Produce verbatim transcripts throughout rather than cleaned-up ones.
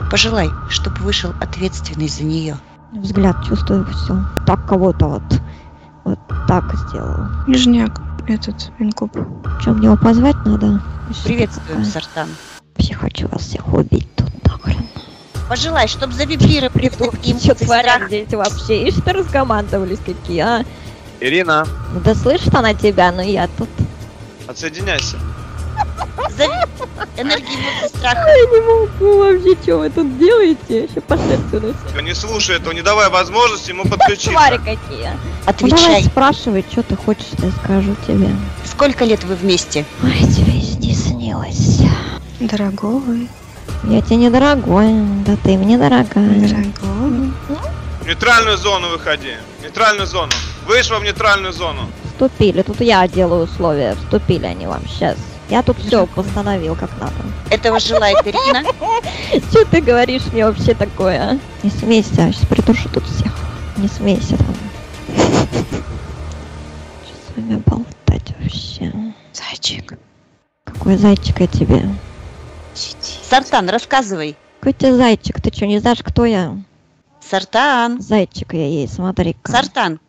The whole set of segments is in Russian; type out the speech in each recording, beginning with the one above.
Пожелай, чтобы вышел ответственный за нее. Взгляд чувствую, все. Так кого-то вот, вот так сделал. Нижняк этот, инкуб. Что, мне его позвать надо? Приветствую, Сартан. Вообще хочу вас всех убить тут нахрен. Пожелай, чтобы завибрировали таким Что творят здесь вообще? И что разгомандовались какие, а? Ирина, Ну да слышит она тебя, но я тут... отсоединяйся. Зови энергию страха. Я не могу вообще, что вы тут делаете? Еще пошли отсюда. Не слушай этого, не давай возможности ему подключиться. Твари какие. Ну давай Отвечай. спрашивай, что ты хочешь, я скажу тебе. Сколько лет вы вместе? Ой, тебе не снилось. Дорогой. Я тебе недорогой, да ты мне дорогая. Дорогой. В нейтральную зону выходи. В нейтральную зону. Вышла в нейтральную зону. Вступили, тут я делаю условия, вступили они вам сейчас. Я тут все постановил как надо. Этого желает Ирина. Что ты говоришь мне вообще такое, а? Не смейся, сейчас придушу тут всех. Не смейся там. Что с вами болтать вообще? Зайчик. Какой зайчик я тебе? Сартан, рассказывай. Какой тебе зайчик? Ты что, не знаешь, кто я? Сартан. Зайчик я ей, смотри-ка. Сартан.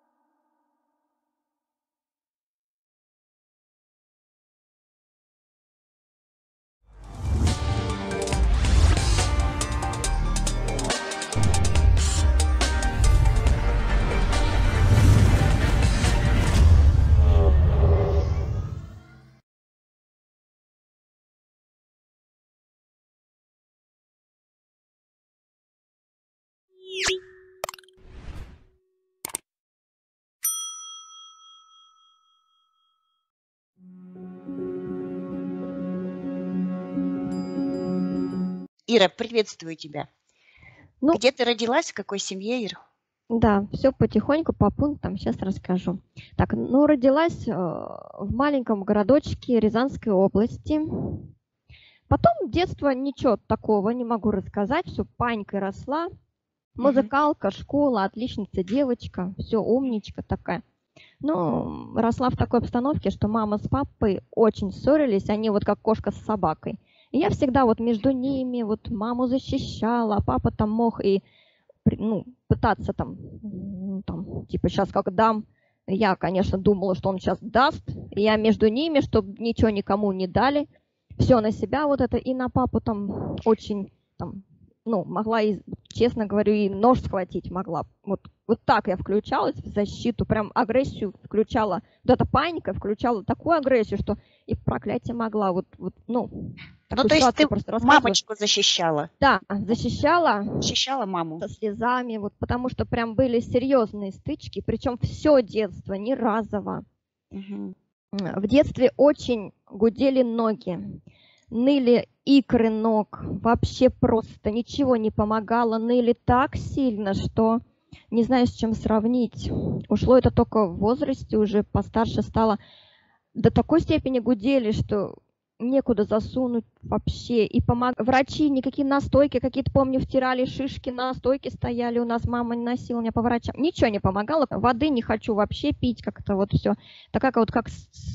Ира, приветствую тебя. Ну, Где ты родилась, в какой семье, Ира? да, все потихоньку по пунктам сейчас расскажу. Так, ну, родилась э, в маленьком городочке Рязанской области. Потом детство ничего такого не могу рассказать, все панькой росла. Музыкалка, школа, отличница девочка, все умничка такая. Ну, росла в такой обстановке, что мама с папой очень ссорились, они вот как кошка с собакой. И я всегда вот между ними вот маму защищала, а папа там мог и ну, пытаться там, там, типа сейчас как дам. Я, конечно, думала, что он сейчас даст. И я между ними, чтобы ничего никому не дали. Все на себя вот это. И на папу там очень, там, ну, могла, и, честно говорю, и нож схватить могла. Вот, вот так я включалась в защиту, прям агрессию включала. Вот эта паника включала такую агрессию, что и проклятие могла. Вот, вот, ну, Ну, то есть ты мамочку защищала? Да, защищала. Защищала маму. Со слезами, вот, потому что прям были серьезные стычки, причем все детство, не разово. Угу. В детстве очень гудели ноги, ныли икры ног, вообще просто ничего не помогало, ныли так сильно, что не знаю, с чем сравнить. Ушло это только в возрасте, уже постарше стало. До такой степени гудели, что некуда засунуть вообще. И помог... врачи, никакие настойки, какие-то, помню, втирали шишки, настойки стояли у нас, мама не носила меня по врачам. Ничего не помогало, воды не хочу вообще пить, как-то вот все. Такая вот как...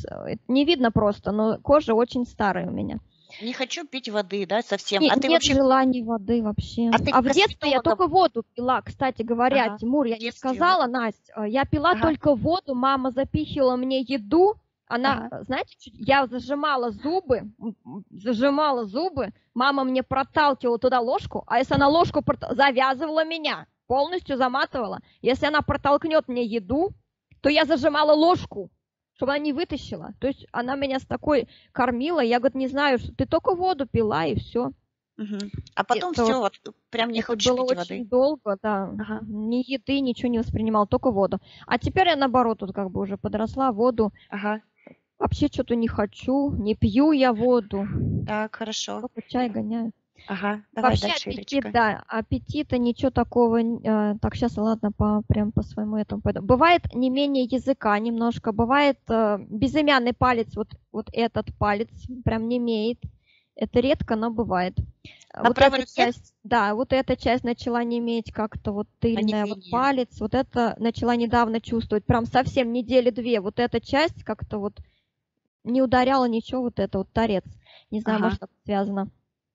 Не видно просто, но кожа очень старая у меня. Не хочу пить воды, да, совсем. Не, а ты нет вообще... желания воды вообще. А, ты а в детстве я только воду пила, кстати говоря, ага. Тимур, я не сказала, Настя, я пила ага. только воду, мама запихивала мне еду, она, ага. знаете, я зажимала зубы, зажимала зубы, мама мне проталкивала туда ложку, а если она ложку прот... завязывала меня, полностью заматывала, если она протолкнет мне еду, то я зажимала ложку, чтобы она не вытащила. То есть она меня с такой кормила, я, говорит, не знаю, что ты только воду пила и все. Угу. А потом это все, вот, прям не хочешь было пить очень воды. долго, да. Ага. Ни еды, ничего не воспринимала, только воду. А теперь я наоборот, тут как бы уже подросла, воду. Ага. Вообще что-то не хочу, не пью я воду. Так, хорошо. Только чай гоняю. Ага, давай вообще дальше, аппетит, Ирочка. да, аппетита, ничего такого. Э, так, сейчас, ладно, по, прям по своему этому пойду. Бывает не менее языка немножко, бывает э, безымянный палец, вот, вот этот палец прям не имеет. Это редко, но бывает. На вот эта часть, да, вот эта часть начала не иметь как-то вот тыльная, вот палец, вот это начала недавно чувствовать, прям совсем недели-две, вот эта часть как-то вот не ударяла ничего, вот это вот торец. Не знаю, ага. может, это связано.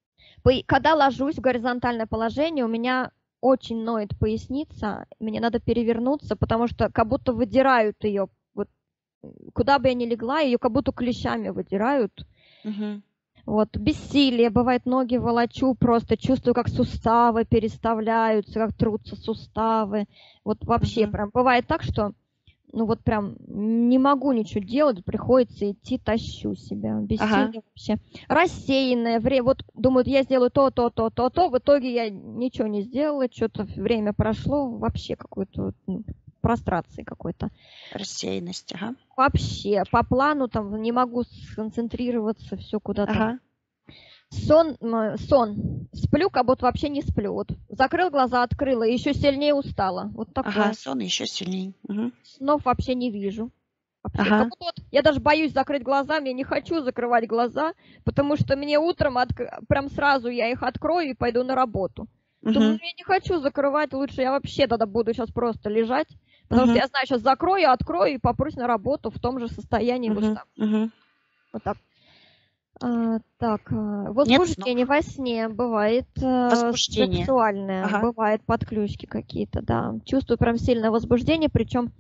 по- когда ложусь в горизонтальное положение, у меня очень ноет поясница, мне надо перевернуться, потому что как будто выдирают ее. Вот, куда бы я ни легла, ее как будто клещами выдирают. Мгм. Вот, бессилие, бывает, ноги волочу, просто чувствую, как суставы переставляются, как трутся суставы. Вот вообще Мгм. прям бывает так, что, ну вот прям не могу ничего делать, приходится идти, тащу себя. Ага. Бессилие вообще. Рассеянное время, вот думают, я сделаю то, то, то, то, то, в итоге я ничего не сделала, что-то время прошло, вообще какой-то вот, ну, прострации какой-то. Рассеянность. Ага. Вообще, по плану там не могу сконцентрироваться, все куда-то. Ага. Сон, м, сон. Сплю, как будто вообще не сплю. Вот закрыл глаза, открыла, и еще сильнее устала. Вот Ага. такое. Сон еще сильнее. Мгм. Снов вообще не вижу. Вообще. Как Ага. будто вот я даже боюсь закрыть глаза, мне не хочу закрывать глаза, потому что мне утром отк- прям сразу я их открою и пойду на работу. Думаю, Мгм. ну, я не хочу закрывать, лучше я вообще тогда буду сейчас просто лежать, потому что Мгм. я знаю, сейчас закрою, открою и попрусь на работу в том же состоянии Мгм. уставшей. Мгм. Вот так. А, так, а, Нет возбуждение снов. во сне бывает, э, Возбуждение. сексуальное, Ага. бывает подключки какие-то, да. Чувствую прям сильное возбуждение, причем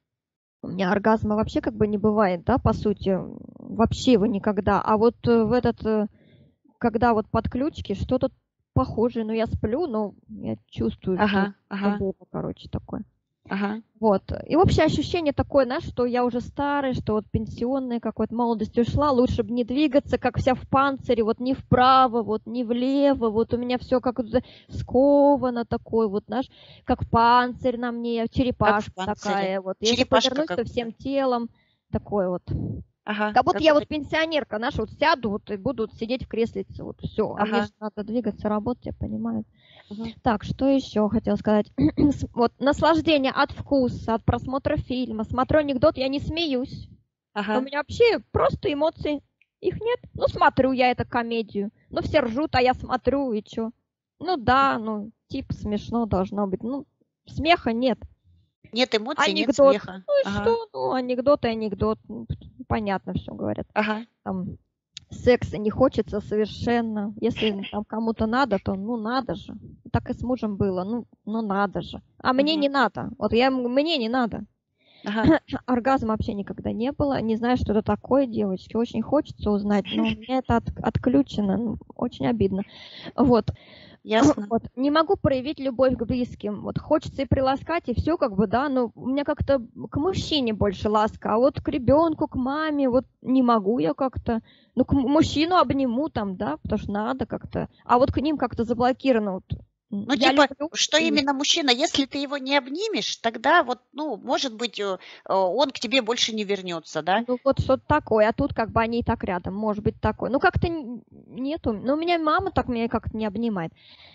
у меня оргазма вообще как бы не бывает, да, по сути, вообще его никогда. А вот э, в этот, э, когда вот подключки, что-то похожее, ну я сплю, но я чувствую, что Ага. что Ага. было, короче, такое. Ага. Вот. И общее ощущение такое, знаешь, что я уже старый, что вот пенсионная какой-то молодость ушла, лучше бы не двигаться, как вся в панцире, вот ни вправо, вот ни влево, вот у меня все как вот сковано такое, вот, знаешь, как панцирь на мне, Как в черепашка панцире. такая, вот. Если Черепашка повернусь, как то будто. всем телом, такое вот. Ага. Как будто Как я будто. вот пенсионерка, знаешь, вот сяду вот и буду вот сидеть в креслице, вот все. А мне Ага. же надо двигаться, работать, я понимаю. Мгм. Так, что еще хотела сказать? С- Вот наслаждение от вкуса, от просмотра фильма. Смотрю анекдот, я не смеюсь. У Ага. меня вообще просто эмоций, их нет. Ну, смотрю я эту комедию. Ну, все ржут, а я смотрю, и чё? Ну да, ну, типа смешно должно быть. Ну, смеха нет. Нет эмоций, нет Анекдот. смеха. Ну и Ага. что? Ну, анекдот и анекдот. Ну, понятно все говорят. Ага. Там секса не хочется совершенно. Если там кому-то надо, то ну надо же. Так и с мужем было, ну, ну надо же. А мне Мгм. не надо. Вот я м- мне не надо. Ага. Оргазма вообще никогда не было. Не знаю, что это такое, девочки. Очень хочется узнать, но у меня это от- отключено. Ну, очень обидно. Вот. Ясно. Вот. Не могу проявить любовь к близким. Вот хочется и приласкать, и все как бы, да, но у меня как-то к мужчине больше ласка, а вот к ребенку, к маме, вот не могу я как-то. Ну, к му- мужчину обниму там, да, потому что надо как-то. А вот к ним как-то заблокировано. Вот. М, Ну, Я типа, люблю, что и именно мужчина, если ты его не обнимешь, тогда вот, ну, может быть, э, э, он к тебе больше не вернется, да? ну вот что-то такое, а тут как бы они и так рядом, может быть такое. Ну как-то н- нету, ну у меня мама так меня как-то не обнимает.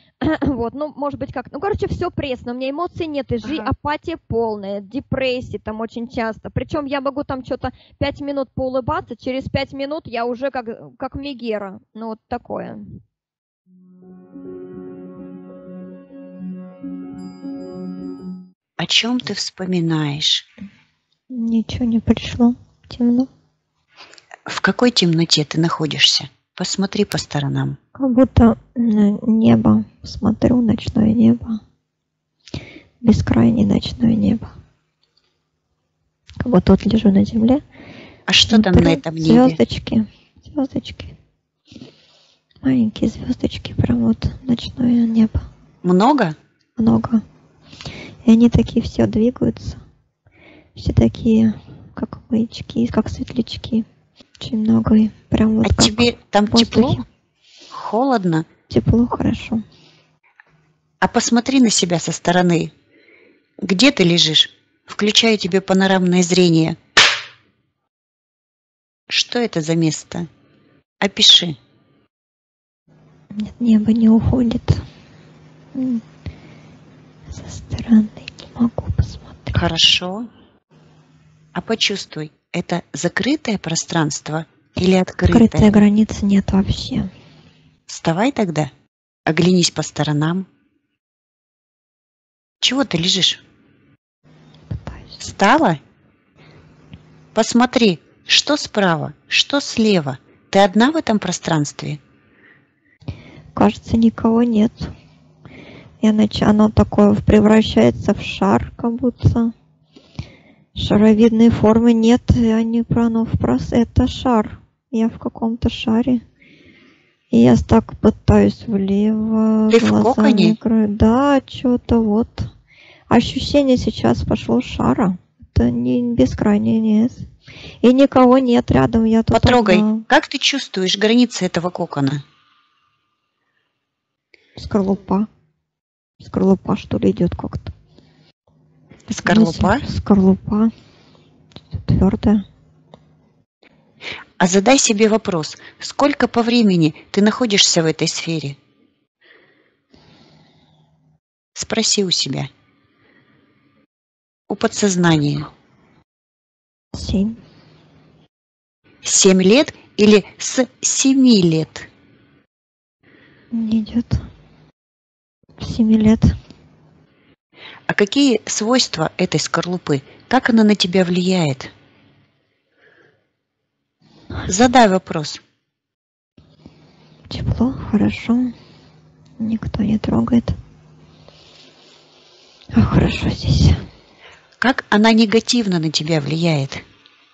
Вот, ну, может быть, как... Ну, короче, все пресно, у меня эмоций нет, и жи... Ага. апатия полная, депрессия там очень часто. Причем я могу там что-то пять минут поулыбаться, через пять минут я уже как, как Мегера. Ну, вот такое. О чем ты вспоминаешь? Ничего не пришло. Темно. В какой темноте ты находишься? Посмотри по сторонам. Как будто на небо. Смотрю, ночное небо. Бескрайнее ночное небо. Как будто вот лежу на земле. А что там на этом небе? Звездочки. Звездочки. Маленькие звездочки, прям вот ночное небо. Много? Много. И они такие все двигаются. Все такие, как маячки, как светлячки. Очень много. И прям вот А как тебе там в воздухе. тепло? Холодно? Тепло, хорошо. А посмотри на себя со стороны. Где ты лежишь? Включаю тебе панорамное зрение. Что это за место? Опиши. Нет, небо не уходит. М, Со стороны не могу посмотреть. Хорошо. А почувствуй, это закрытое пространство или открытое? Скрытая границы нет вообще. Вставай тогда, оглянись по сторонам. Чего ты лежишь? Пытаюсь. Встала? Посмотри, что справа, что слева. Ты одна в этом пространстве? кажется, никого нет. Я нач... Оно такое превращается в шар, как будто. Шаровидной формы нет, я не про оно впрос. Это шар. Я в каком-то шаре. И я так пытаюсь влево. Ты в коконе? Краю. Да, что-то вот. Ощущение сейчас пошло шара. Это не бескрайнее, нет. И никого нет рядом. Я тут Потрогай. одна. Как ты чувствуешь границы этого кокона? Скорлупа. Скорлупа, что ли, идет как-то. Скорлупа? Скорлупа. Твердая. А задай себе вопрос, сколько по времени ты находишься в этой сфере? Спроси у себя. У подсознания. Семь. Семь лет или с семи лет? Не идет. Семи лет. А какие свойства этой скорлупы? Как она на тебя влияет? Задай вопрос. Тепло, хорошо. Никто не трогает. А хорошо здесь. Как она негативно на тебя влияет?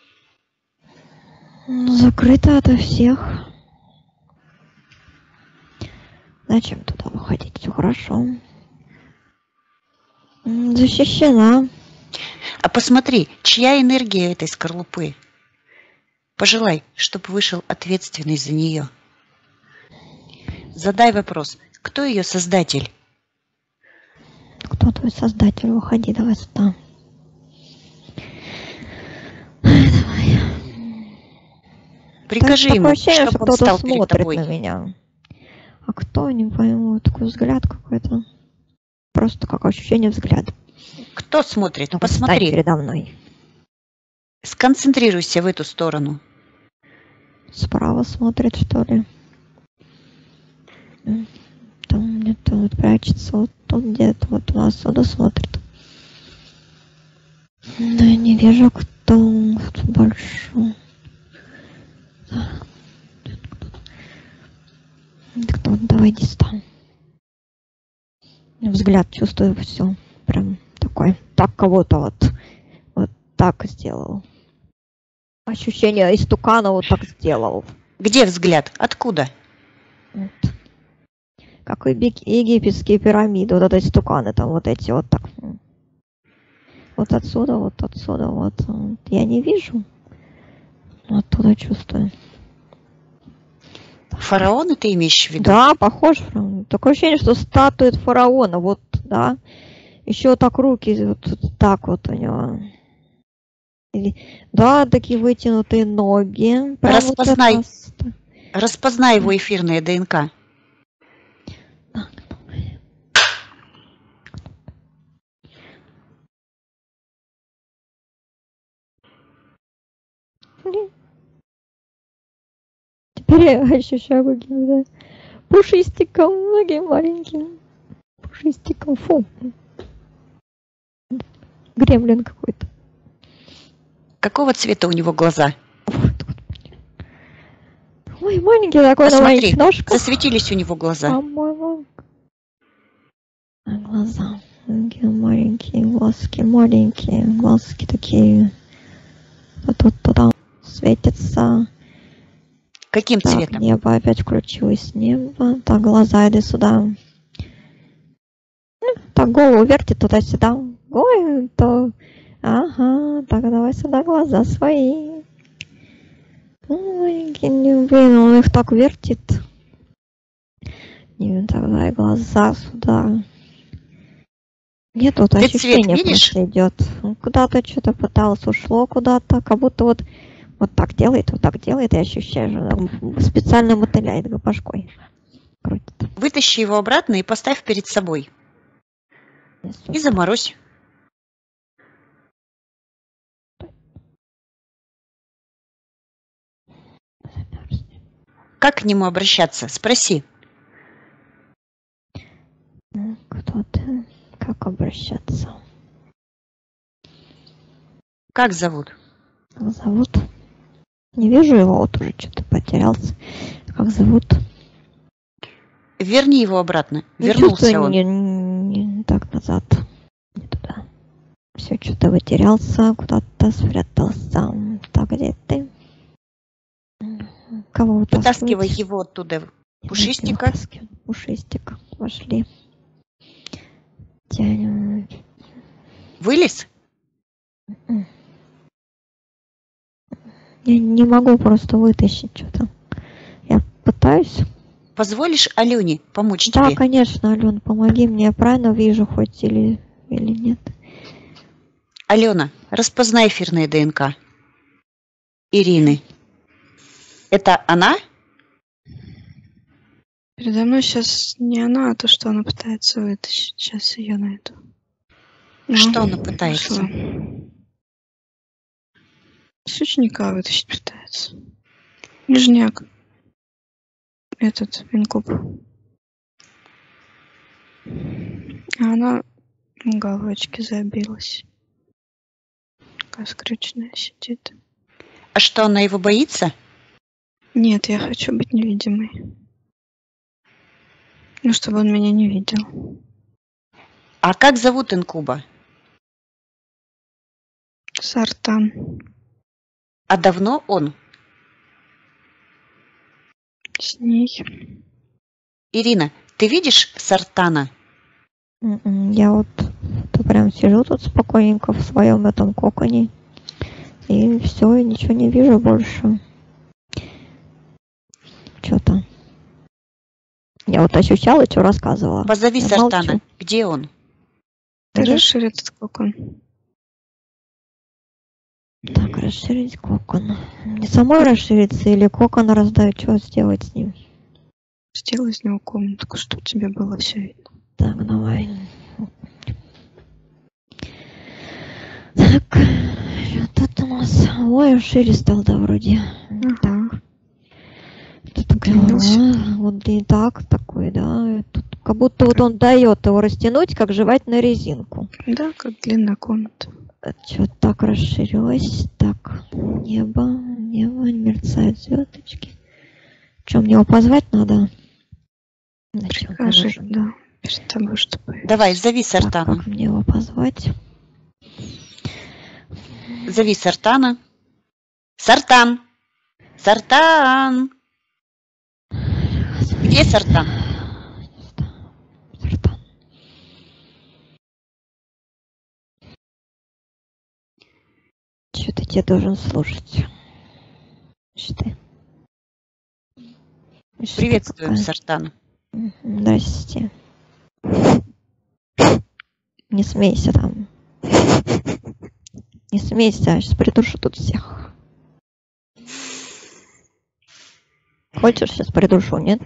Ну, закрыто ото всех. Зачем туда выходить? Все хорошо. М, Защищена. А посмотри, чья энергия этой скорлупы? Пожелай, чтобы вышел ответственный за нее. Задай вопрос, кто ее создатель? Кто твой создатель? Выходи, давай сюда. Ай, давай. Прикажи Так, ему, такое ощущение, что чтобы он кто-то стал перед смотрит тобой. на меня. А кто, не пойму, такой взгляд какой-то. Просто как ощущение взгляда. Кто смотрит? Ну, вот встань Посмотри. передо мной. Сконцентрируйся в эту сторону. Справа смотрит, что ли? М, Там где-то вот прячется, вот тут где-то, вот у нас сюда смотрит. Но я не вижу, кто вот большой. Кто? Давай иди сюда. Взгляд чувствую, все. Прям такой. Так кого-то вот. Вот так сделал. Ощущение истукана вот так сделал. Где взгляд? Откуда? Вот. Как и биг- египетские пирамиды, вот это истуканы там вот эти вот так. Вот отсюда, вот отсюда, вот. Вот. Я не вижу. Но оттуда чувствую. Фараона ты имеешь в виду? Да, похож. прям. Такое ощущение, что статуя фараона, вот, да. Еще так руки, вот, вот так вот у него. Или- Да, такие вытянутые ноги. Прям вот Распознай. это. Распознай его эфирное ДНК. Теперь я ощущаю каким-то пушистиком, ноги маленькие. Пушистиком, фу. Гремлин какой-то. Какого цвета у него глаза? Ой, маленький такой на Посмотри, маленьких ножках. засветились у него глаза. По-моему. А глаза. Такие маленькие глазки, маленькие глазки такие. Вот тут туда светятся. Каким Так, цветом? небо опять включилось. Небо. Так, глаза, иди сюда. Ну, Так, голову вертит туда-сюда. Ой, то... Ага, так, давай сюда глаза свои. Ой, не- блин, он их так вертит. Не, так, давай глаза сюда. Нет, вот Ты цвет ощущение видишь? просто идет. Он куда-то что-то пыталось, ушло куда-то, как будто вот вот так делает, вот так делает, и ощущаешь, что там специально мотыляет башкой. Крутит. Вытащи его обратно и поставь перед собой. И заморозь. Как к нему обращаться? Спроси. Ну, кто ты? Как обращаться? Как зовут? Как зовут? Не вижу его, вот уже что-то потерялся. Как зовут? Верни его обратно. Ну, Вернулся чувствую, он. Не, не так назад. Не туда. Все, что-то вытерялся, куда-то спрятался. Так, где ты? Кого Вытаскивай вытаскивать? его оттуда. Не Пушистика. вытаскивай. Пушистика. Пошли. Тянем. Вылез? Я не могу просто вытащить что-то. Я пытаюсь. Позволишь Алене помочь Да, тебе? конечно, Ален, помоги мне. Я правильно вижу хоть или, или нет? Алена, распознай эфирное ДНК. Ирины. Это она? Передо мной сейчас не она, а то, что она пытается вытащить. Сейчас ее найду. Ну, Что она пытается? нашла. С ученика вытащить пытается. Нижняк. Этот, инкуб. А она в уголочке забилась. Такая скрюченная сидит. А что, она его боится? Нет, я хочу быть невидимой. Ну, чтобы он меня не видел. А как зовут инкуба? Сартан. А давно он? С ней. Ирина, ты видишь Сартана? М-м, Я вот то прям сижу тут спокойненько в своем этом коконе. И все, и ничего не вижу больше. Что-то. Я вот ощущала, что рассказывала. Позови Я Сартана. молчу. Где он? Ты Где? расширь этот кокон. Так, расширить кокон. Не самой расшириться или кокон раздать? Что сделать с ним? Сделай из него комнатку, чтобы тебе было все видно. Так, давай. Так, что тут у нас? Ой, шире стал, да, вроде. Ага. Тут голова, вот и так такой, да. Тут как будто вот он дает его растянуть, как жевательную резинку. Да, как длинная комната. Что-то так расширилось. Так, небо, небо, мерцают звездочки. Что, мне его позвать надо? Зачем Покажи, положу? да, перед тобой, чтобы... Давай, зови Так, Сартана. как мне его позвать? Зови Сартана. Сартан! Сартан! Где Сартан? Сартан. Что-то тебе должен слушать. Что ты? Что ты Приветствуем, такая? Сартан. Мгм, Здрасте. Не смейся там. Не смейся, я сейчас придушу тут всех. Хочешь, сейчас придушу, нет?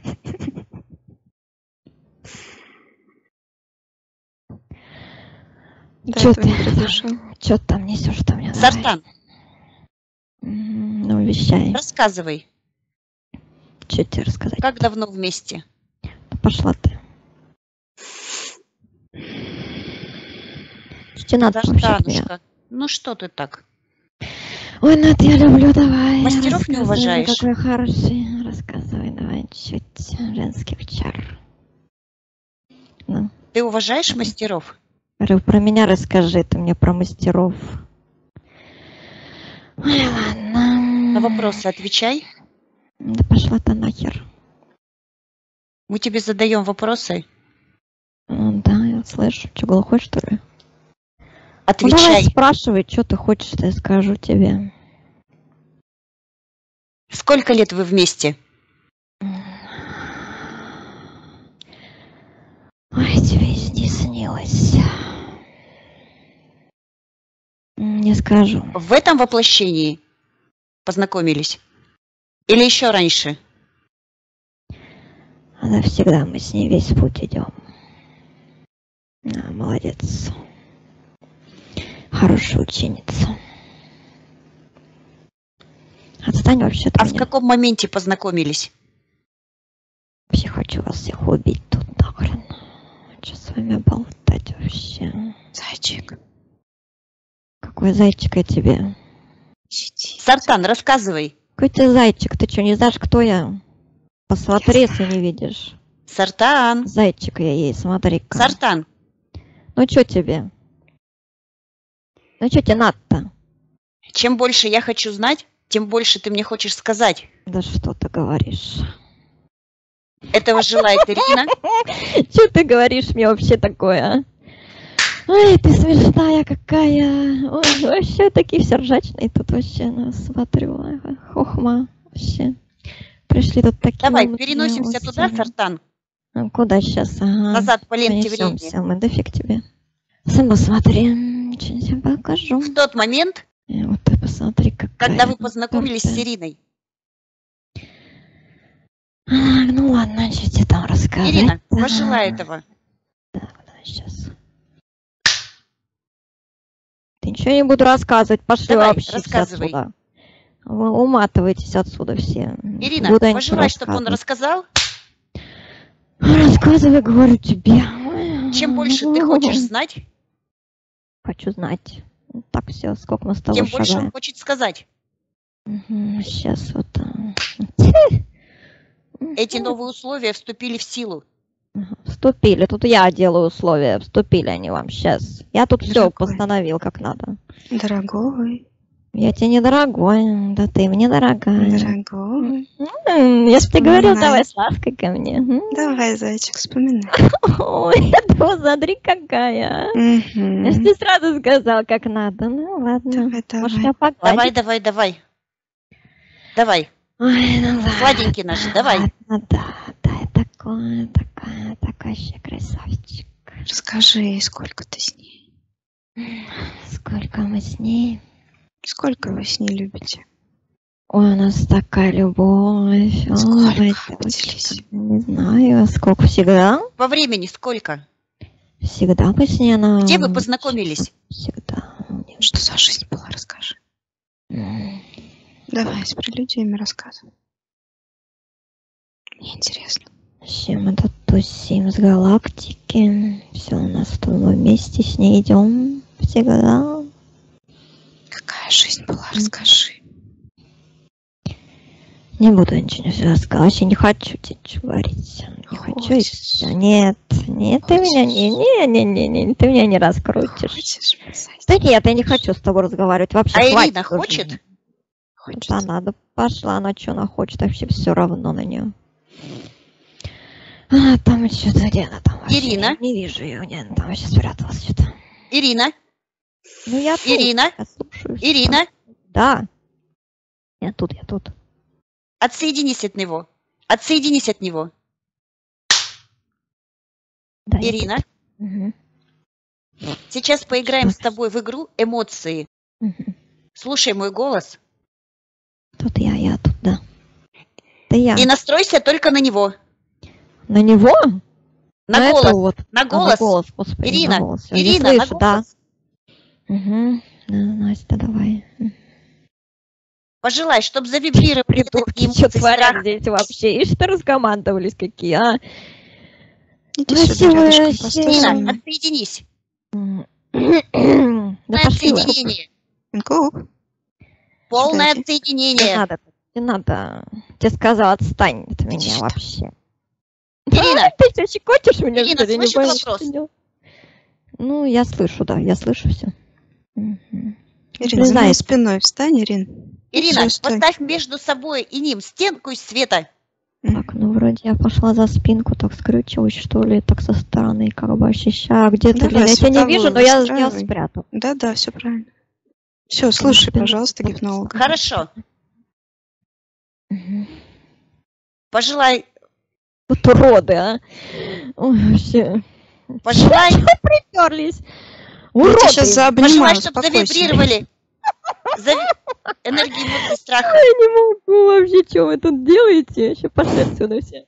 Да, Чё этого ты? не придушил. Чё ты там несешь-то мне? Давай. Сартан, М, Ну, вещай. рассказывай, Что тебе рассказать? как давно вместе? Да пошла ты. Что тебе надо вообще от меня? Сартанушка, ну что ты так? Ой, Над, я люблю, давай. Мастеров не рассказывай, уважаешь? Какой хороший. Рассказывай, давай, чуть женских чар. Ну, Ты уважаешь мастеров? говорю, про меня расскажи, ты мне про мастеров. Ой, ладно. На вопросы отвечай. Да пошла ты нахер. Мы тебе задаем вопросы. Ну, да, я слышу. Че, глухой, что ли? Ну, давай Отвечай. спрашивай, что ты хочешь, что я скажу тебе. Сколько лет вы вместе? Ой, тебе не снилось. Не скажу. В этом воплощении познакомились? Или еще раньше? Она всегда, мы с ней весь путь идем. А, молодец. Хорошая ученица. Отстань вообще от А в меня. каком моменте познакомились? Вообще хочу вас всех убить тут нахрен. Что с вами болтать вообще? Зайчик, Какой зайчик я тебе? сиди. Сартан, рассказывай. Какой ты зайчик? Ты что, не знаешь, кто я? Посмотри, если не видишь. Сартан! Зайчик я ей, смотри-ка. Сартан! Ну что тебе? Ну что тебе надо-то? Чем больше я хочу знать, тем больше ты мне хочешь сказать. Да что ты говоришь? Этого желает Ирина. Что ты говоришь мне вообще такое, а? Ой, ты смешная какая. Ой, вообще такие все ржачные тут вообще, ну, смотрю. Ага, хохма вообще. Пришли тут такие. Давай, умные, переносимся вот туда, все. Сартан. А куда сейчас? Ага. Назад по ленте времени. Понесемся мы, да фиг тебе. Сама смотри, что тебе покажу. В тот момент, И вот ты посмотри, какая. когда вы познакомились с крутая. Ириной. А, ну ладно, что тебе там рассказать? Ирина, пожелай этого. Так, давай сейчас. Ты ничего не буду рассказывать, пошли Давай, вообще все рассказывай. отсюда. Вы уматываетесь отсюда все. Ирина, Буду я пожелай, ничего чтобы он рассказывать. рассказал. Рассказывай, говорю тебе. Чем больше ты хочешь знать, Хочу знать. Так, все, сколько мы с тобой тем больше шагаем. он хочет сказать. Сейчас вот. а. Эти новые условия вступили в силу. Вступили. Тут я делаю условия. Вступили они вам сейчас. Я тут все Дорогой. постановил как надо. Дорогой, Я тебе недорогой. Да ты мне дорогая. дорогой. М, Я же тебе говорил, Вспоминай. давай с лаской ко мне. М. Давай, зайчик, вспоминай. Ой, ну смотри какая. а. Я же Мгм. тебе сразу сказал, как надо. Ну ладно. Давай, Может, давай. я Давай, погладить? давай, давай. Давай, Ой, ну ладно. сладенький наш, давай. Ладно, да, да, я такой, такая, такой вообще красавчик. Расскажи ей, сколько ты с ней. Сколько мы с ней. Сколько вы с ней любите? Ой, у нас такая любовь. Ой, Сколько? девочка, Поделись. не знаю, сколько всегда. По времени сколько? Всегда мы с ней она... Где вы познакомились? Всегда. Что за жизнь была, расскажи. М. Давай, с прелюдиями рассказывай. Мне интересно. Вообще мы тут тусим с галактики. Все у нас тут мы вместе с ней идем. Всегда. Какая жизнь была, расскажи. Не буду ничего не рассказывать. Я не хочу тебе ничего говорить. Не хочу. и Хочешь. всё. Нет, нет, ты меня не, не, не, не, не, ты меня не раскрутишь. Хочешь, писать? Да нет, я не хочу с тобой разговаривать. Вообще, А хватит Ирина уже. хочет? Хочет. Да, надо. Пошла, она что она хочет, вообще все равно на нее. А, там что-то, где она там вообще? Ирина? Я не вижу ее, где она там вообще спряталась что-то. Ирина, Ну, я тут. Ирина, Я слушаю. всё. Ирина, Да. Я тут, я тут. отсоединись от него. Отсоединись от него. Да, я Ирина, тут. Мгм, сейчас поиграем с тобой в игру «Эмоции». мгм. Слушай мой голос Тут я, я тут, да. Да я. и настройся только на него. На него? На это голос. вот. На А, голос. на голос, господи, Ирина, на голос. Всё, я Ирина, на слышу, да. голос. Угу. Да, Настя, давай. Мгм. Пожелай, чтобы завибрировали Придурки, такие что эмоции творят страха. здесь вообще? И что раскомандовались какие, а? Иди Вы сюда, все рядышком вообще- постой. Ирина, отсоединись. М. Да Полное пошли вы. отсоединение. Инкуб, Полное Сюда иди. Не отсоединение. надо, не надо. Тебе сказала, отстань от Иди меня сюда. вообще. Ирина, Ты что, щекочешь меня, Ирина, что ли? Я не слышит пойму, вопрос? что делать. Ну, я слышу, да, я слышу все. Ирина, за моей Влезает. спиной встань, Ирин. Ирина, Всё, стой. поставь между собой и ним стенку из света. Так, ну вроде я пошла за спинку, так скрючилась, что ли, так со стороны, как бы ощущаю. Где ты, Давай, блин, я тебя не световую вижу, но я, я выстраивай. спрятал. Да, да, все правильно. Все, слушай, спину пожалуйста, просто гипнолога. Хорошо. Мгм. Пожелай, Вот уроды, а. Ой, вообще. пожелай, Приперлись. Я Уроды. тебя сейчас пожелай, заобнимаю, чтобы успокойся. завибрировали зави- энергии эмоций страха. Я не могу вообще, что вы тут делаете? Еще пошли отсюда все.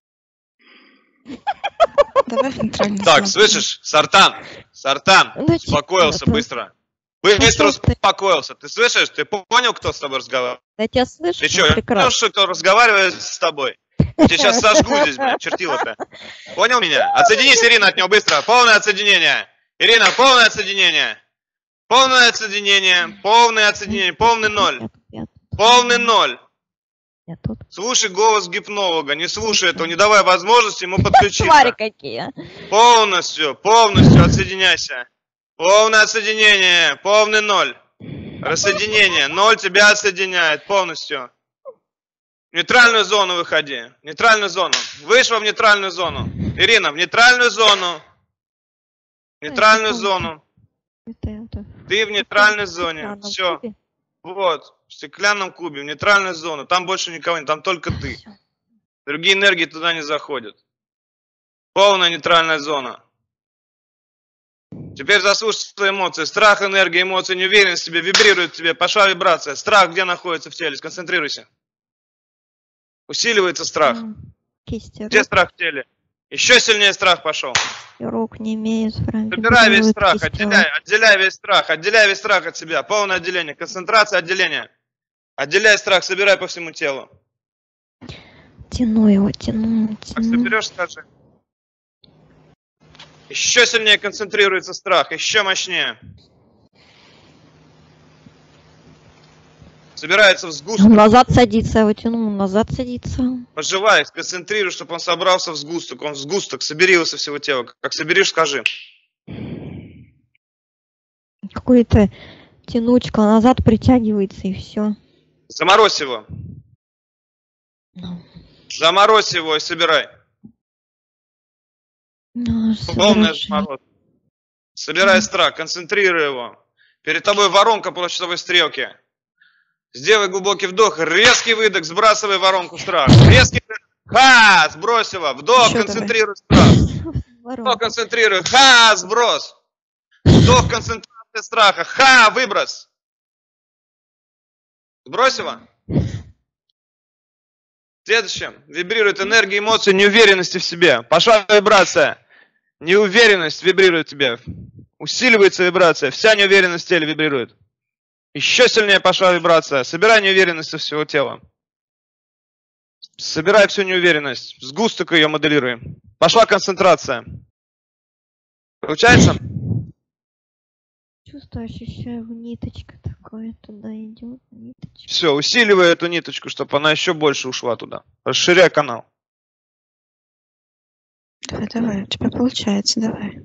Давай в нейтральный Так, зону. слышишь? Сартан, Сартан, Ну, чё успокоился это? быстро. Быстро Пошёл ты. успокоился. Ты слышишь? Ты понял, кто с тобой разговаривает? Я тебя слышу, Ты что, прекрасно. понял, что кто разговаривает с тобой? Я тебя сейчас сожгу здесь, блядь, чертила-то. Понял меня? Отсоединись, Ирина, от него быстро. Полное отсоединение. Ирина, полное отсоединение. Полное отсоединение. Полное отсоединение. Полный ноль. Я тут, я тут. Полный ноль. Я тут. Слушай голос гипнолога, не слушай этого, не давай возможности ему подключиться. Твари какие. Полностью, полностью отсоединяйся. Полное отсоединение, полный ноль. Рассоединение, ноль тебя отсоединяет полностью. В нейтральную зону выходи, в нейтральную зону. Вышла в нейтральную зону. Ирина, в нейтральную зону. В нейтральную зону. Ты в нейтральной зоне. Все. Вот, в стеклянном кубе, в нейтральную зону. Там больше никого нет, там только ты. Другие энергии туда не заходят. Полная нейтральная зона. Теперь заслушай свои эмоции. Страх, энергия, эмоции, неуверенность в себе вибрирует в тебе. Пошла вибрация. Страх где находится в теле? Сконцентрируйся. Усиливается страх. Кисти Где рук. страх в теле? Еще сильнее страх пошел. Рук не имеют. Собирай весь страх, отделяй, отделяй весь страх, отделяй весь страх от себя. Полное отделение, концентрация, отделение. Отделяй страх, собирай по всему телу. Тяну его, тяну, Как тяну. соберешь, скажи. Еще сильнее концентрируется страх, еще мощнее. Собирается в сгусток. Он назад садится, я его тяну, он назад садится. Пожелай, сконцентрируй, чтобы он собрался в сгусток. Он в сгусток, собери его со всего тела. Как соберешь, скажи. Какой-то тянучка назад притягивается и все. Заморозь его. Заморозь его и собирай. Ну, Полная заморозь. Собирай страх, концентрируй его. Перед тобой воронка по часовой стрелке. Сделай глубокий вдох, резкий выдох, сбрасывай воронку страха. Резкий выдох. Ха! Сбрось его. Вдох, Еще концентрируй страх. Вдох, концентрируй. Ха! Сброс. Вдох, концентрация страха. Ха! Выброс. Сбрось его. Следующее. Вибрирует энергия, эмоции, неуверенности в себе. Пошла вибрация. Неуверенность вибрирует в тебе. Усиливается вибрация. Вся неуверенность в теле вибрирует. Еще сильнее пошла вибрация. Собирай неуверенность со всего тела. Собирай всю неуверенность. Сгусток ее моделируй. Пошла концентрация. Получается? Чувствую, ощущаю, ниточка такая туда идет. Ниточка. Все, усиливай эту ниточку, чтобы она еще больше ушла туда. Расширяй канал. Давай, давай, у тебя получается, давай.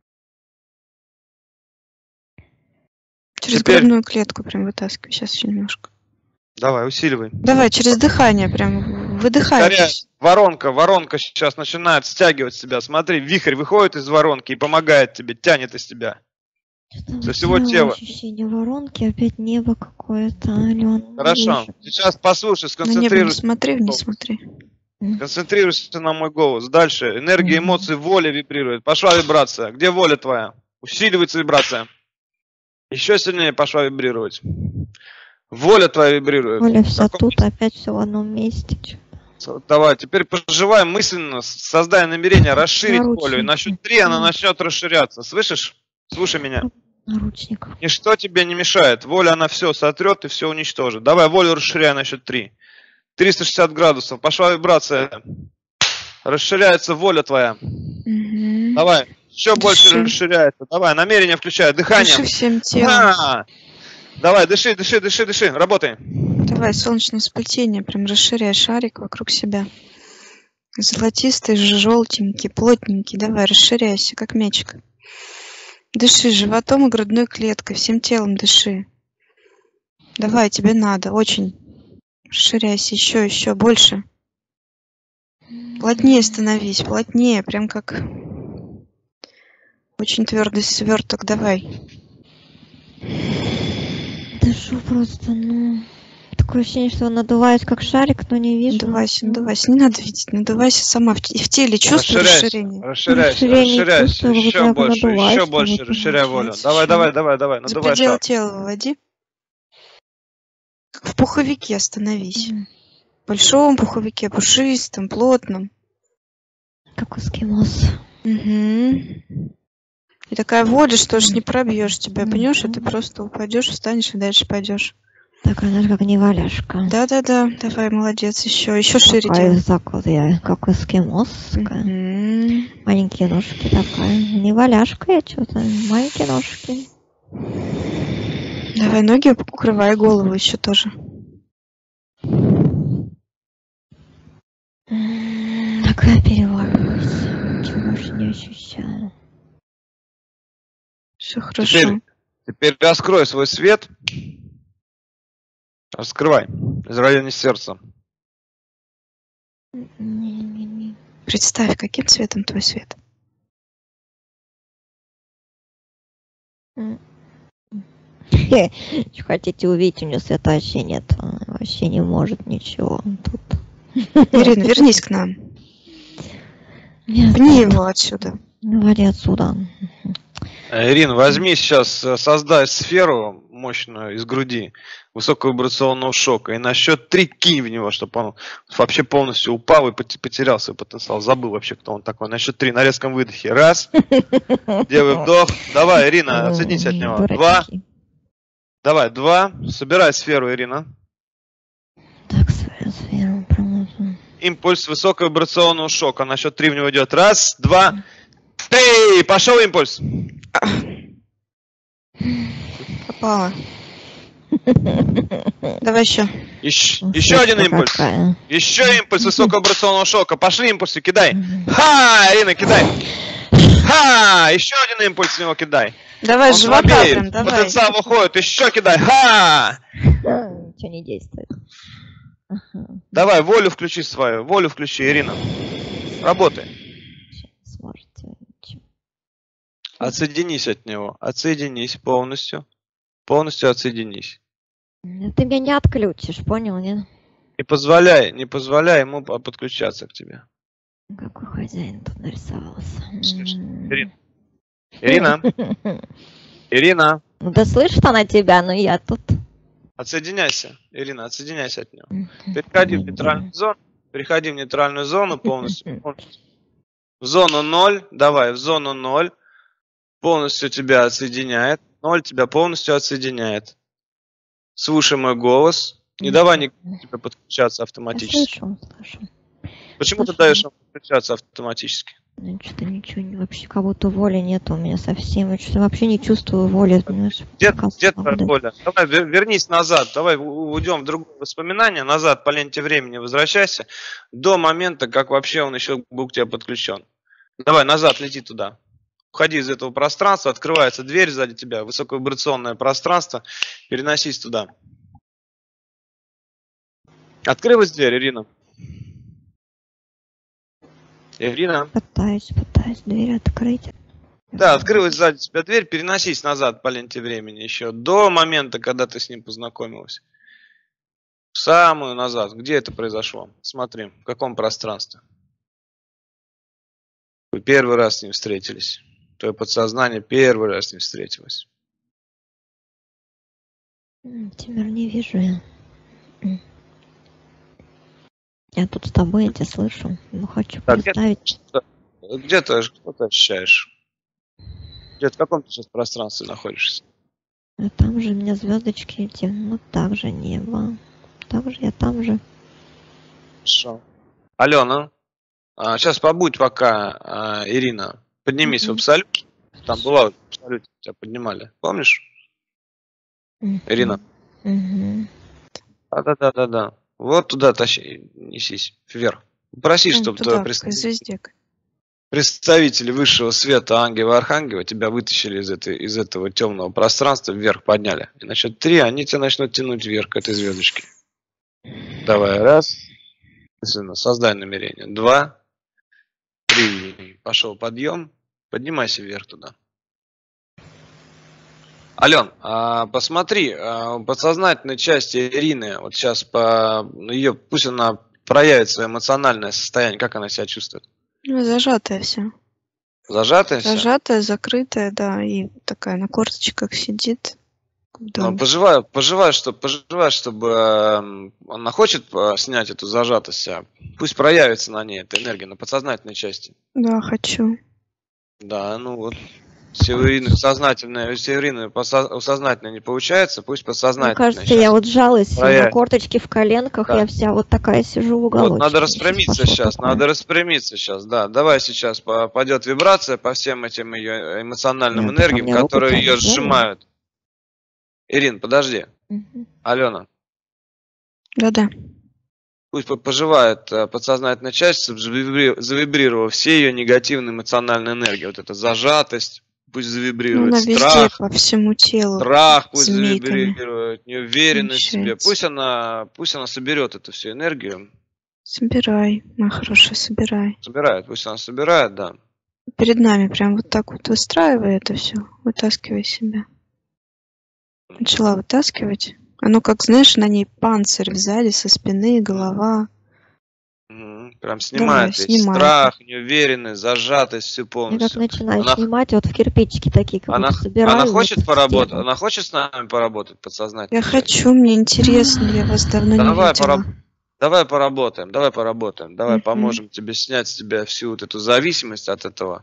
Через Теперь- грудную клетку прям вытаскивай. Сейчас еще немножко. Давай, усиливай. Давай, через дыхание прям выдыхай. Скорее, воронка, воронка сейчас начинает стягивать себя. Смотри, вихрь выходит из воронки и помогает тебе, тянет из тебя. Что-то Со всего вот тела. ощущение воронки, опять небо какое-то, Ален. Хорошо. Сейчас послушай, На небо не сконцентрируйся. смотри, вниз смотри. Концентрируйся на мой голос. Дальше. Энергия, Мгм. эмоции, воля вибрирует. Пошла вибрация. Где воля твоя? Усиливается вибрация. Еще сильнее пошла вибрировать. Воля твоя вибрирует. Оля вся Каком- тут, опять все в одном месте. Чё-то. Давай, теперь пожелай мысленно, создай намерение расширить Наручники. волю. И на счет три она Мгм. начнет расширяться. Слышишь? Слушай меня. Наручников. Ничто тебе не мешает. Воля, она все сотрет и все уничтожит. Давай волю расширяй на счет три. триста шестьдесят градусов. Пошла вибрация. Расширяется воля твоя. Мгм. Давай. Еще больше Дыши. расширяется. Давай, намерение включай. Дыхание. Дыши всем телом. А! Давай, дыши, дыши, дыши, дыши. Работай. Давай, солнечное сплетение, прям расширяй шарик вокруг себя. Золотистый, желтенький, плотненький. Давай, расширяйся, как мячик. Дыши животом и грудной клеткой, всем телом дыши. Давай, тебе надо, очень. Расширяйся, еще, еще, больше. Плотнее становись, плотнее, прям как очень твердый сверток. Давай. Дышу просто, ну... Такое ощущение, что надуваюсь как шарик, но не вижу. Надувайся, надувайся. Не надо видеть, надувайся сама. В, те- в теле чувствуй Расширяйся, расширение. расширяйся, Расширение расширяйся. чувствую, вот Еще так больше, надуваюсь, еще что больше вот расширяй волю. получается, Давай, еще. давай, давай, давай. За Надувай пределы шар. тела выводи. Как в пуховике остановись. М, В большом пуховике, пушистом, плотном. Как эскимос. Угу. И такая воля, что ж не пробьешь тебя, Мгм. понимаешь, и ты просто упадешь, встанешь и дальше пойдешь. Такая, знаешь, как неваляшка. Да-да-да, давай, молодец, еще, еще шире Такая, делай. так вот я, как эскимос. Такая. Мгм. Маленькие ножки такая. Неваляшка я что-то. Маленькие ножки. Давай, ноги укрывай, голову еще тоже. Так, я перевариваюсь. Ничего больше не ощущаю. Все хорошо. Теперь, теперь раскрой свой свет. Раскрывай. Из района сердца. Не-не-не. Представь, каким цветом твой свет. М. Что хотите увидеть, у нее света вообще нет. а, Вообще не может ничего. Тут. Ирина, вернись к нам. Нет, Пни его отсюда. Вали отсюда. Э, Ирина, возьми сейчас, э, создай сферу мощную из груди высоковибрационного шока и на счет три кинь в него, чтобы он вообще полностью упал и пот- потерял свой потенциал. Забыл вообще, кто он такой. На счет три на резком выдохе. Раз. Делай вдох. Давай, Ирина, отсоединись от него. Два. Дураки. Давай, два. Собирай сферу, Ирина. Так, свою сферу промотаю. Импульс высоковибрационного шока. На счет три в него идет. Раз, два, три. Пошел импульс. Попала. Давай еще. Еще, Ну, еще один сучка импульс. какая. Еще импульс высоковибрационного шока. Пошли импульсы, кидай. Мгм. Ха, Ирина, кидай. Ха, еще один импульс в него кидай. Давай, Он с живота слабеет, прям, давай. потенциал выходит. Еще кидай. Ха. Ничего не действует. Ага, Давай, волю включи свою. Волю включи, Ирина. Работай. ничего не сможете. Ничего. Отсоединись от него. Отсоединись полностью. Полностью отсоединись. Ну, ты меня не отключишь, понял, нет? Не позволяй, не позволяй ему по- подключаться к тебе. Какой хозяин тут нарисовался. Слышно, М. Ирина. Ирина, Ирина, Ну да слышит она тебя, но я тут. отсоединяйся. Ирина, отсоединяйся от него. Мгм. Переходи в нейтральную зону. Переходи в нейтральную зону полностью. В зону ноль. Давай, в зону ноль. Полностью тебя отсоединяет. Ноль тебя полностью отсоединяет. Слушай мой голос. Не давай никому тебе подключаться Я автоматически. слышу, слышу. Почему ты слышу. даешь ему подключаться автоматически? Ну, что-то ничего, не- вообще как будто воли нет у меня совсем. Я что-то вообще не чувствую воли. Понимаешь? Где, Пока где твоя свобода. воля? Давай вер- вернись назад. Давай у- уйдем в другое воспоминание. Назад по ленте времени возвращайся. До момента, как вообще он еще был к тебе подключен. Давай назад, лети туда. Уходи из этого пространства. Открывается дверь сзади тебя. Высоковибрационное пространство. Переносись туда. Открылась дверь, Ирина. Ирина. Пытаюсь, пытаюсь дверь открыть. Да, открылась сзади тебя дверь, переносись назад по ленте времени еще до момента, когда ты с ним познакомилась. В самую назад. Где это произошло? Смотри, в каком пространстве. Вы первый раз с ним встретились. Твое подсознание первый раз с ним встретилось. М, Тимур, не вижу я. М. Я тут с тобой, я тебя слышу. Ну, хочу Так, где, представить. где ты, что ты ощущаешь? Где, в каком ты сейчас пространстве находишься? А там же у меня звездочки эти. Ну, так же небо. Так же я там же. Хорошо. Алена, а, сейчас побудь пока, а, Ирина. Поднимись в Мгм. абсолют. Там была в абсолюте, тебя поднимали. Помнишь? Мгм. Ирина? Мгм. Да-да-да-да-да. Вот туда тащи, несись, вверх. Проси, Вон чтобы туда, твои к звезде. представители высшего света, ангела и архангела, тебя вытащили из, этой, из этого темного пространства, вверх подняли. И на счет три они тебя начнут тянуть вверх к этой звездочке. Давай, раз. Мысленно создай намерение. Два. Три. Пошел подъем. Поднимайся вверх туда. Ален, а посмотри, а, подсознательной части Ирины, вот сейчас по ее, пусть она проявит свое эмоциональное состояние, как она себя чувствует? Ну, зажатая все. Зажатая вся? Зажатая, закрытая, да, и такая на корточках сидит. в Ну, доме. пожелаю, пожелаю, чтобы, пожелаю, чтобы эм, она хочет э, снять эту зажатость, себя. Пусть проявится на ней эта энергия, на подсознательной части. Да, хочу. Да, ну вот. Если у Ирины сознательное, если у Ирины посо- у сознательной не получается, пусть Мне подсознательная кажется, щас. я вот сжалась на проявит. корточке в коленках, Да. я вся вот такая сижу в уголочке. Вот, надо Щас распрямиться пошло сейчас, такое. надо распрямиться сейчас, да. Давай сейчас по- пойдет вибрация по всем этим ее эмоциональным Нет, ты ко энергиям, мне руку которые ее тянешь, да, сжимают. Ирин, подожди. Мгм. Алена, Да-да. Пусть по- поживает э, подсознательная часть, завибри- завибрировав все ее негативные эмоциональные энергии. Вот эта зажатость пусть Ну, она завибрирует, везде, страх, по всему телу, страх пусть змейками завибрирует, неуверенность в себе. вращается. Пусть она, пусть она соберет эту всю энергию, Собирай, моя хорошая, собирай. собирает, пусть она собирает, да. Перед нами прям вот так вот выстраивай это все, вытаскивай себя. Начала вытаскивать. Оно как, знаешь, на ней панцирь сзади, со спины, голова. Мгм. Прям Давай, снимает весь снимай. страх, неуверенность, зажатость, все Я как полностью. начинаю Она, снимать, вот в кирпичики такие, как она, будто х- собираю она вот хочет в поработать, стену. она хочет с нами поработать, Я подсознательная часть. хочу, мне интересно, я вас давно не Давай, видела. пораб- давай поработаем, давай поработаем, давай Мгм. поможем тебе снять с тебя всю вот эту зависимость от этого.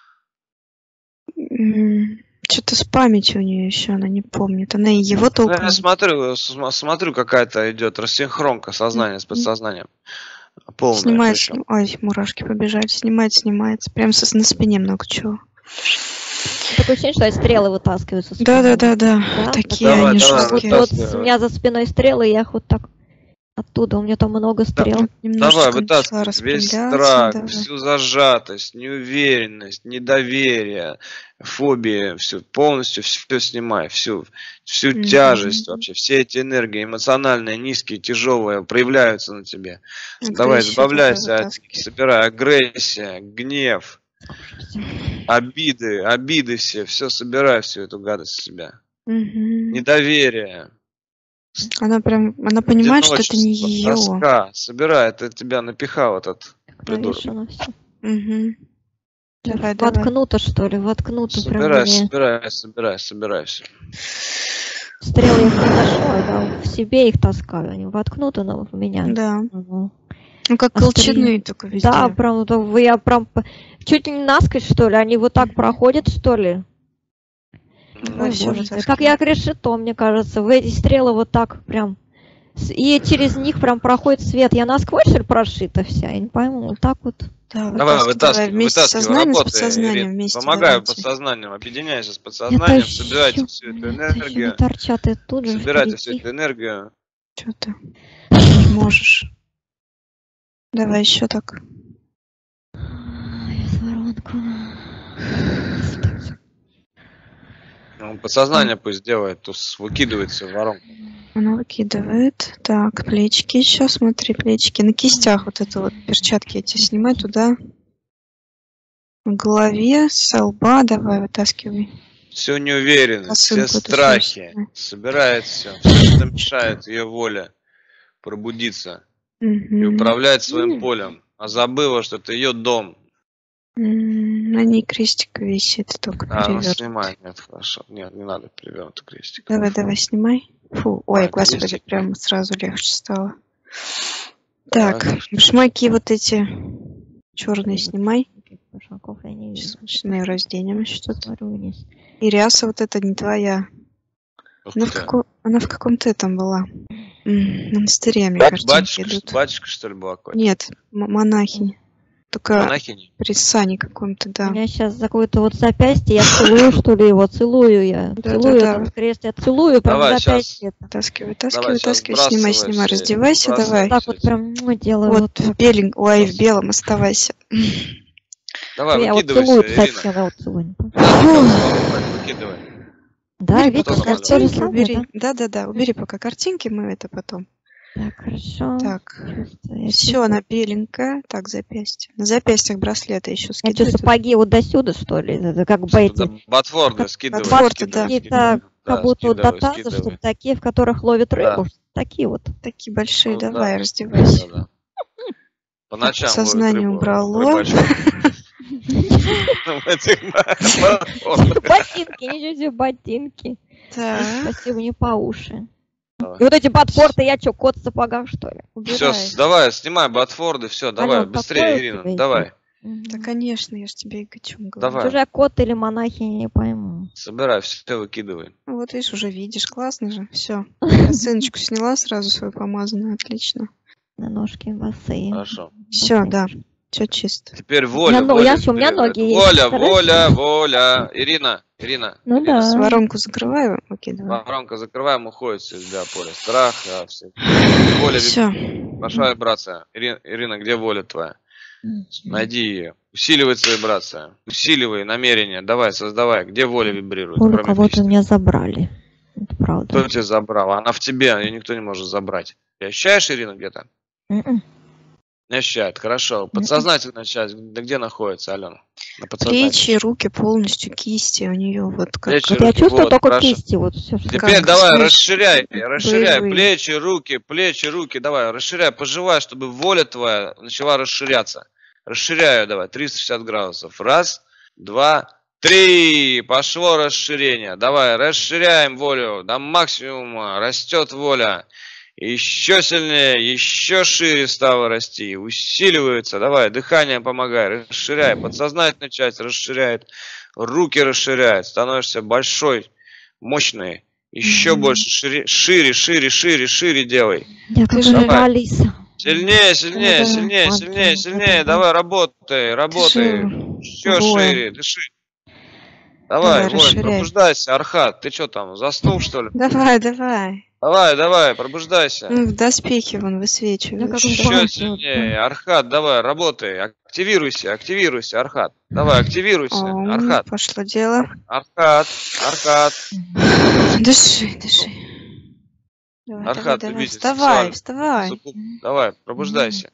Что-то с памятью у нее еще, она не помнит. Она и его Ну, толком. я смотрю, см- смотрю, какая-то идет рассинхронка сознания с Мгм. подсознанием. Полная Снимает, причем. сним- Ой, мурашки побежали. Снимает, снимается. Прям со, на спине много чего. Такое ощущение, что я стрелы вытаскиваю со спины. Да, да, да, да. Да, Такие Давай, они давай, Как будто жуткие. вот вытаскивай. с- у меня за спиной стрелы, и я их вот так оттуда, у меня там много стрел. Вот Давай, немножечко начала вытаскивай весь распрямляться. страх, Давай. всю зажатость, неуверенность, недоверие, фобии, все полностью все снимай, всю, всю Мгм. тяжесть вообще, все эти энергии эмоциональные, низкие, тяжелые проявляются на тебе. Давай, Агрессию давай избавляйся от, вытаскивай. собирай агрессия, гнев, Всё. обиды, обиды все, все собирай, всю эту гадость с себя. Мгм. Недоверие, Она прям, она понимает, что это не одиночество, ее. тоска, собирай, это тебя напихал этот придурок. Навешано все. Давай, давай. Воткнуто, что ли, воткнуто прям Собирай, мне. собирай, собирай, собирай все. Стрелы я их не ношу, а да, в себе их таскаю, они воткнуты на, в меня. Да. Мгм. Ну как Острее. колчаны только везде. Да, прям, да, вы- я прям по- чуть ли не насквозь, что ли, они вот так Мгм. проходят, что ли? Давай Ой, всё боже, вытаскивай. как я решето, мне кажется, в эти стрелы вот так прям. С- И через них прям проходит свет. Я насквозь, что ли, прошита вся? Я не пойму, вот так вот. Да, Давай, вытаскивай, давай вытаскивай, вместе с вытаскивай, сознанием, с работай, подсознанием Ирина. вместе. Помогаю давайте. подсознанием, объединяйся с Я подсознанием, тащу, собирайте всю эту тащу, энергию, не торчат и тут же собирайте всю впереди. эту энергию. Что ты не можешь? Давай еще так. Ай, воронку. Ну, подсознание пусть делает, то с- выкидывает всё в воронку. Она выкидывает. Так, плечики еще, смотри, плечики. На кистях вот это вот перчатки эти снимай туда. В голове, со лба давай вытаскивай. Всю неуверенность, все Посылку эту страхи, свою. собирает все, все, что мешает ее воле пробудиться и Мгм. управлять своим М. полем. А забыла, что это ее дом. М, На ней крестик висит, только А, ну перевернут. снимай, нет, хорошо. Нет, не надо перевернутый крестик. Давай, давай, снимай. Фу, ой, А, господи, крестик. прям сразу легче стало. Давай, Так, хорошо. башмаки вот эти черные снимай. Башмаков я не вижу. Сейчас мы разденем что-то. Смотрю вниз. И ряса вот эта не твоя. Ух Она в, ты. како- она в каком-то этом была. М, монастыре, мне Бат- кажется, Батюшка, идут. что- батюшка, что ли, была какой-то? Нет, м- монахинь. Только Монахини? при сане каком-то, У да. меня сейчас за какое-то вот запястье, я целую, что ли, его, целую я. Да, Целую да, этот да. крест, я целую прям Давай, запястье. это. Вытаскивай, вытаскивай, Давай, щас вытаскивай, снимай, сбрасывай снимай, все, раздевайся, сбрасывай. давай. Так вот прям м, делаю. Вот Вот, в так. белень, ой, в Раз. белом оставайся. Давай, Я вот выкидывай целую все, Ирина. совсем, я вот целую. Выкидывай. Да, Убери видите, пока потом как то же картинки, самое, убери. да? Да, да, да, убери пока картинки, мы это потом. Так, хорошо. Так, Чувствую, я все, чувствую. она беленькая. Так, запястье. На запястьях браслеты еще Я что, скидывай. туда. сапоги вот до сюда, что ли? Это как бы Всё, эти, туда Ботфорды скидывай. Ботфорды, скидывай, да. какие-то, скидывай. как Да, будто вот до скидывай, таза, скидывай. чтобы такие, в которых ловят Да. рыбу. Такие вот. Такие большие, Ну, давай, да. раздевайся. Да, да. По ночам сознание ловят рыбу, убрало. рыбачат. В этих, да, ботфордах. Ботинки, ничего себе, ботинки. Так, Спасибо, не по уши. Давай. И вот эти ботфорты, я что, кот в сапогах, что ли? Все, Убираю. давай, снимай ботфорды, все, давай, Алён, быстрее, какое у Ирина, тебя давай. Мгм. да, конечно, я ж тебе и о чем говорю. Давай. Чужая кот или монахиня, не пойму. Собирай, все выкидывай. Ну, вот видишь, уже видишь, классно же. Все. Косыночку сняла сразу свою помазанную, отлично. На ножки босые. Хорошо. Все, Босые да. ножки. Все чисто. Теперь У воля, меня, но- воля я что, у меня вибрирует. ноги есть. Воля, Старайся. воля, воля. Ирина, Ирина. Ну Ирина, да. Воронку закрываю. Окей, давай. воронка закрываем, уходит всегда поле. Страх, а, все. Воля, Все. пошла вибрация. Ирина, Ирина, где воля твоя? Найди ее. Усиливается вибрация. Усиливай намерение. Давай, создавай. Где воля вибрирует? Волю кроме кого-то Кришны? у меня забрали. Это правда. Кто тебя забрал? Она в тебе, ее никто не может забрать. Ты ощущаешь, Ирина, где-то? М-м. Не ощущает, хорошо. Подсознательная часть, да где находится, Алена? На Плечи, руки полностью, кисти у нее вот как. Плечи, Вот я руки, чувствую вот, только хорошо. кисти. Вот все, что Теперь Как, давай, знаешь, расширяй, расширяй. боевые. Плечи, руки, плечи, руки. Давай, расширяй, пожевай, чтобы воля твоя начала расширяться. Расширяю, давай, триста шестьдесят градусов. Раз, два, три. Пошло расширение. Давай, расширяем волю до максимума. Растет воля. Еще сильнее, еще шире стало расти. Усиливается. Давай, дыхание помогай. Расширяй. Подсознательная часть расширяет. Руки расширяет. Становишься большой, мощный. Еще Мгм. больше, шире, шире, шире, шире, шире делай. Я как же- же Давай. Алиса. Сильнее, сильнее, Да, сильнее, ладно, сильнее, ладно. сильнее. Давай, работай, работай. Дыши. Еще Воля. шире, дыши. Давай, Давай, воин, расширяй. пробуждайся, Архат. Ты что там, заснул, что ли? Давай, давай. Давай, давай, пробуждайся. Ну, в доспехи вон Я высвечивают. как Еще банки, сильнее. Архат, давай, работай. Активируйся, активируйся, Архат. Давай, активируйся, Ом, Архат. пошло дело. Архат, Архат. Дыши, дыши. Давай, давай, Архат, давай. любитель Вставай, сексуальности. вставай. Суккуб. Давай, пробуждайся.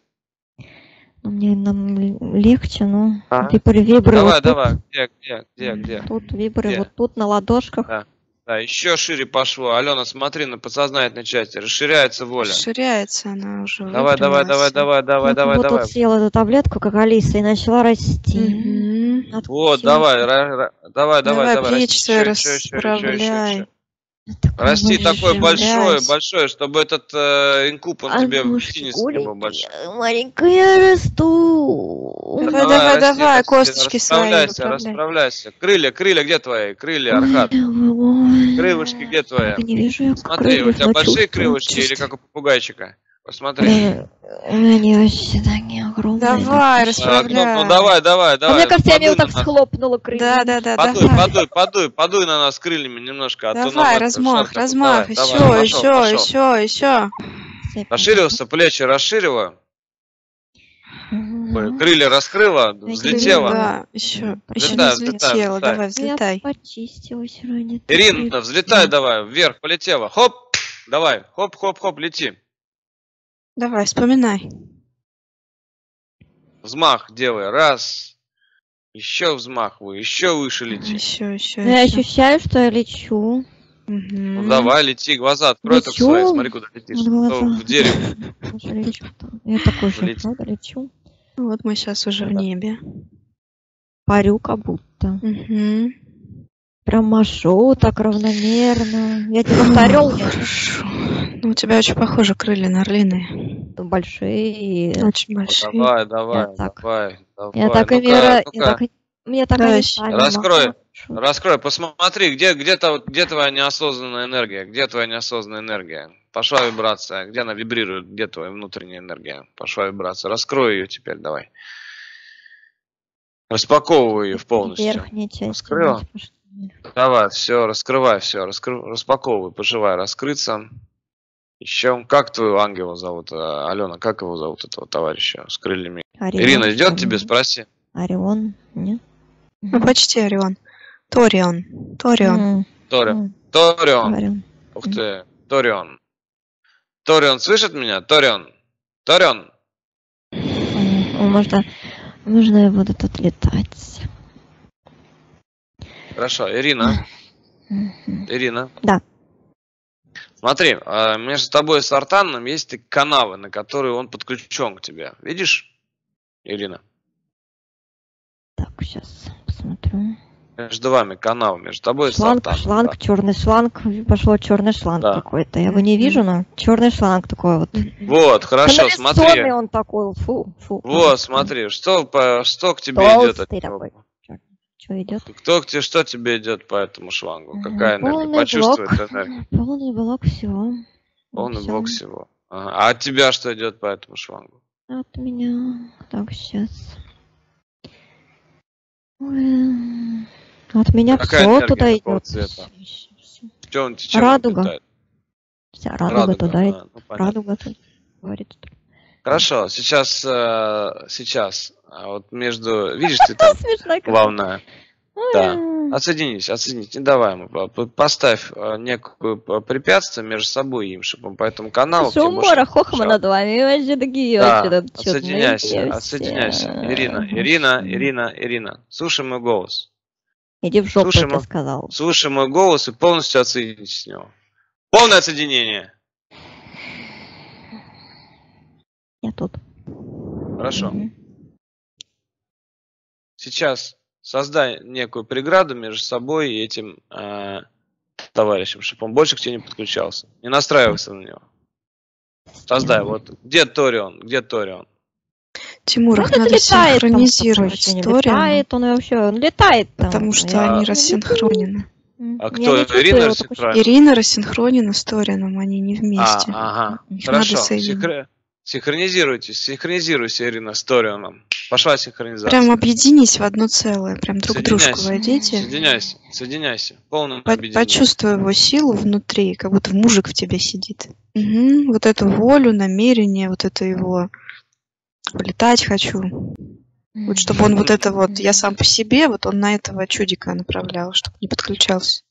Ну, мне нам л- легче, но А? вибры, вибры Давай, вот давай. Где, где, где, где? тут, тут вибры Где? вот тут на ладошках. Да. Да, еще шире пошло. Алена, смотри на подсознательной части. Расширяется воля. Расширяется она уже. Давай, давай, давай, выпрямилась. давай, давай, Я давай, как бы давай. тут съела эту таблетку, как Алиса, и начала расти. Мгм. Вот, Откусила. давай, ра- ра- давай, давай, Давай, давай. плечи расти. свои Еще, еще, еще, еще, еще, расправляй. еще. Такая Расти такой большая. большой, Расширяйся. большой, чтобы этот э, инкуб, он тебе в Аннушки, синец не был голенькая, большой. маленькая расту. Давай, давай, расти, давай, расти, косточки свои расправляйся, выправляй. расправляйся. Крылья, крылья, где твои? Крылья, Архат. Ой, Крылышки где твои? я не вижу, я Смотри, у крыльев, тебя но большие чувствую. крылышки или чувствую. как у попугайчика? Посмотри. Блин, они вообще такие огромные. Давай, такие. расправляй. А, ну, ну давай, давай, А давай. мне кажется, я подуй его так на нас. схлопнула крыльями. Да, да, да, Подуй, давай. подуй, подуй, подуй на нас крыльями немножко, а то нам Давай, это размах, жарко. размах. Давай, Еще, давай, еще, пошел, пошел. еще, еще. Цепь. Расширился, плечи расширила, Мгм. ой, крылья раскрыла, Крылья, взлетела. Да, еще, еще Взлетай, не взлетай, взлетела. взлетай. Давай, Я взлетай. почистилась ранее. Ирина, взлетай давай, вверх полетела. Хоп, давай, хоп, хоп, хоп, лети. Давай, вспоминай. Взмах делай, раз. Еще взмах, вы, еще выше лети. Еще, еще, Я еще. ощущаю, что я лечу. Ну давай, лети, глаза открой так Лечу. свои, смотри, куда летишь. В глаза. Ну, в дерево. Уже лечу там. Я такой же, Лети. правда, лечу. Вот мы сейчас уже в Да. небе. Парю как будто. Мгм. Прям машу так равномерно. Я тебе повторил, я Хорошо. Ну, у тебя очень похожи крылья на орлиные. большие. и Очень Ну, большие. давай, давай, Я так- давай, давай. Я так и Ну-ка, мира... я ну-ка. так и- Мне так Давай, они сами раскрой. махают. Раскрой, посмотри, где, где, то, где твоя неосознанная энергия, где твоя неосознанная энергия. Пошла вибрация, где она вибрирует, где твоя внутренняя энергия. Пошла вибрация, раскрой ее теперь, давай. Распаковывай ее полностью. Верхняя часть. Раскрыла? иначе пошла. Давай, все, раскрывай, все, раскры... распаковывай, пожелай раскрыться. Еще, как твоего ангела зовут, а, Алена, как его зовут, этого товарища с крыльями? Орион, Ирина, идет что тебе, ли? спроси. Орион, нет? Ну, почти Орион. Торион. Торион. М, Торион. м, Торион. Орион. Ух ты, Торион. Торион, слышит меня? Торион. Торион. М, Можно, можно я буду тут летать. Хорошо, Ирина. Мгм. Ирина. Да. Смотри, а, между тобой и Сартаном есть такие канавы, на которые он подключен к тебе. Видишь, Ирина? Так, сейчас посмотрю. Между вами канал, между тобой и Шланг, Сартаном. шланг, черный шланг. Пошел черный шланг Да. какой-то. Я его не вижу, но черный шланг такой вот. Да. Вот, хорошо, смотри. Канализационный он такой. Фу, фу. Вот, смотри, что, по, что к тебе идет от Толстый него? такой. Что идет? Кто к тебе, что тебе идет по этому шлангу? Какая энергия? Полный Почувствуй блок. эту энергию. Полный блок, все. Полный блок всего. Ага. А от тебя что идет по этому шлангу? От меня. Так, сейчас. Ой. От меня Какая все энергия, туда какого идет. цвета? Всё, всё. Чем, чем Радуга. он питает? Вся радуга, Радуга, туда а, идет. ну понятно. Радуга тут говорит. Хорошо, сейчас, э, сейчас, а вот между, видишь, ты там Смешно как. главное, да, Ой. отсоединись, отсоединись, не давай ему, по- по- поставь э, некую п- препятствие между собой и им, чтобы он по этому каналу к Слушай, тебе больше умора не хохма подключал. над вами. И вообще такие Да, вообще тут чудные отсоединяйся, все. отсоединяйся. Ирина, Ирина, Ирина, Ирина, слушай мой голос. Иди в жопу, Слушай, я тебе мо- сказал. Слушай мой голос и полностью отсоединись с него. Полное отсоединение. Я тут. Хорошо. Мгм. Сейчас создай некую преграду между собой и этим э, товарищем, чтобы он больше к тебе не подключался. Не настраивайся на него. Создай. Вот где Торион? Где Торион? Тимур, их Может, надо летает там, синхронизировать такое с ощущение. Торианом, Летает он вообще, он летает там. потому что Я они не рассинхронены. М, А я кто? не чувствую Ирина его такое рассинхронена? Ирина рассинхронена с Торианом, они не А, вместе. ага. Их Хорошо. надо соединить. Синхро- Синхронизируйтесь. Синхронизируйся, Ирина, с Торионом. Пошла синхронизация. Прям объединись в одно целое, прям друг к дружку Соединяйся. войдите. Соединяйся. Соединяйся. Полное По- объединение. Почувствуй его силу внутри, как будто мужик в тебе сидит. Мгм. Вот эту волю, намерение, вот это его полетать хочу. Вот чтобы он вот это вот, я сам по себе, вот он на этого чудика направлял, чтобы не подключался.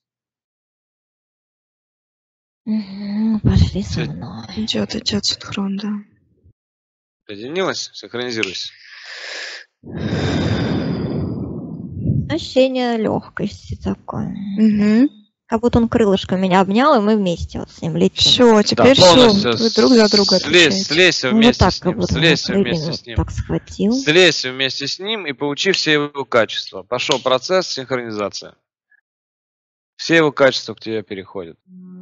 Мгм, Пошли со Всё. мной. Идет, идет синхрон, да. Соединилась? Синхронизируйся. Ощущение легкости такое. Угу. Как будто он крылышком меня обнял, и мы вместе вот с ним летим. Все, теперь Да, все, полностью вы друг за друга слезь, отвечаете. слезь Ну, вот вместе так, с как ним. будто Слезь крыльями вместе вот с ним. так схватил. Слезь вместе с ним и получи все его качества. Пошел процесс синхронизации. Все его качества к тебе переходят.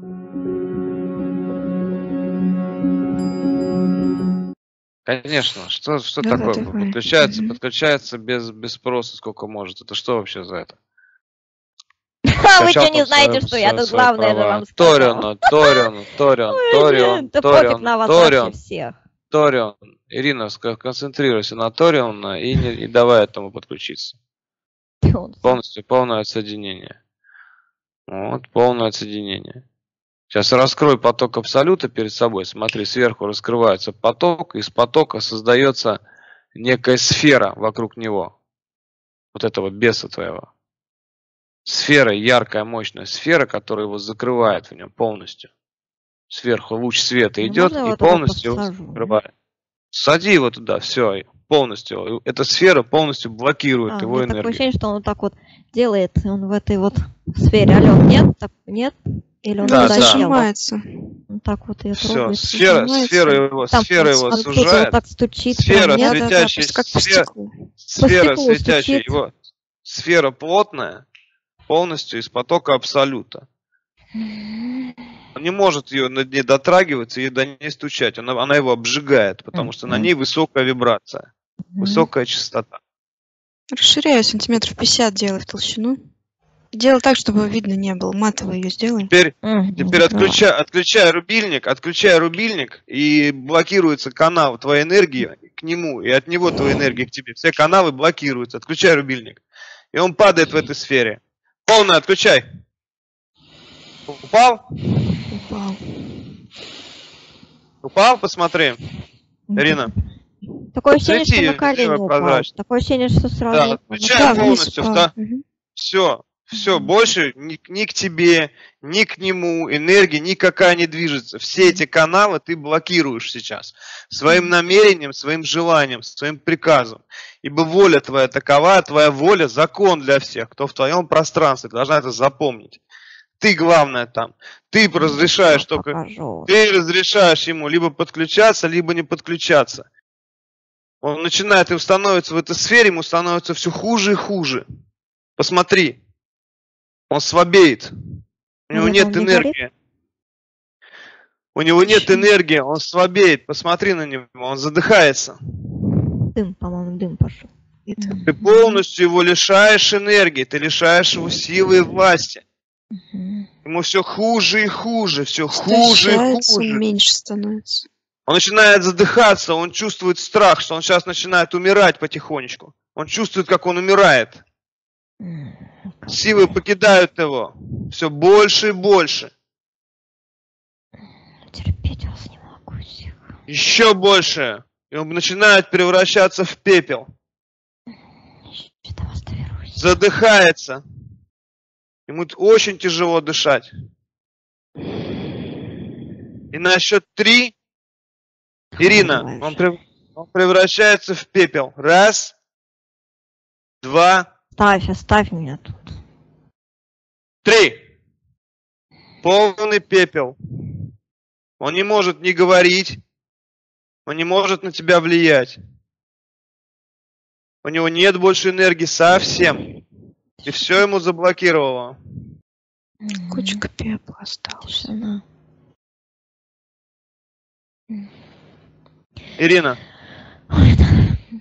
Конечно. Что, что Да, такое? давай. Подключается, Мгм. подключается без, без спроса, сколько может. Это что вообще за это? А вы Скачал что, не там знаете, свои- что я свои- тут свои главное же права. вам сказал? Торион, Торион, Торион, Ой, Торион, да пофиг Торион, на вас Торион, вообще всех. Торион. Ирина, ска- концентрируйся на Ториона и, не, и давай этому подключиться. Он Полностью, полное отсоединение. Вот, полное отсоединение. Сейчас раскрой поток абсолюта перед собой. Смотри, сверху раскрывается поток, и из потока создается некая сфера вокруг него. Вот этого беса твоего. Сфера, яркая, мощная сфера, которая его закрывает в нем полностью. Сверху луч света Ну, идет можно я и его туда полностью его посажу? закрывает. Сади его туда, все, полностью. Эта сфера полностью блокирует А, его у меня такое энергию. ощущение, что он вот так вот делает, он в этой вот сфере. Алло, нет? Так, нет? Или он Да, туда да. сел? Зажимается. Он так вот ее Все, трогает. сфера, сжимается. сфера его, Там сфера его он где-то вот сужает. так стучит. Сфера прям, нет? Да, да, да, светящая, просто как по сфера, стеклу. сфера стеклу светящая, стучит. его сфера плотная, полностью из потока абсолюта. Он не может ее над ней дотрагиваться и до ней стучать. Она, она его обжигает, потому что на ней высокая вибрация, высокая частота. Расширяю сантиметров пятьдесят, делай в толщину. Делай так, чтобы видно не было. Матово ее сделай. Теперь, Мгм, теперь да. отключай, отключай рубильник, отключай рубильник, и блокируется канал твоей энергии к нему, и от него твоей энергии к тебе. Все каналы блокируются. Отключай рубильник. И он падает в этой сфере. Полное отключай. Упал? Упал. Упал? Посмотри. Ирина. Такое ощущение, Свети, что на колени всё упал. прозрачно. Такое ощущение, что сразу... Да, упал. отключай Да, вниз полностью. упал. вста- Мгм. Все. Все, больше ни, ни к тебе, ни к нему энергия никакая не движется. Все эти каналы ты блокируешь сейчас. Своим намерением, своим желанием, своим приказом. Ибо воля твоя такова, твоя воля закон для всех, кто в твоем пространстве. Ты должна это запомнить. Ты главное там. Ты разрешаешь только... Покажу. Ты разрешаешь ему либо подключаться, либо не подключаться. Он начинает, им становится в этой сфере, ему становится все хуже и хуже. Посмотри. Он слабеет. У него Нет, нет он не энергии. У него нет энергии, он слабеет. Посмотри на него, он задыхается. Дым, по-моему, дым пошел. Это. Ты полностью его лишаешь энергии, ты лишаешь его силы и власти. Мгм. Ему все хуже и хуже, все хуже и Истощается, он хуже. меньше становится. Он начинает задыхаться, он чувствует страх, что он сейчас начинает умирать потихонечку. Он чувствует, как он умирает. Силы покидают его все больше и больше. Терпеть вас не могу всех. Еще больше. И он начинает превращаться в пепел. Еще до вас доберусь. Задыхается. Ему очень тяжело дышать. И на счет три, Ирина, он, прев... он превращается в пепел. Раз, два, Ставь, оставь меня тут. три. Полный пепел. Он не может ни говорить, он не может на тебя влиять. У него нет больше энергии совсем. И все ему заблокировало. Кучка пепла осталась. Тишина. Ирина, Ой, да.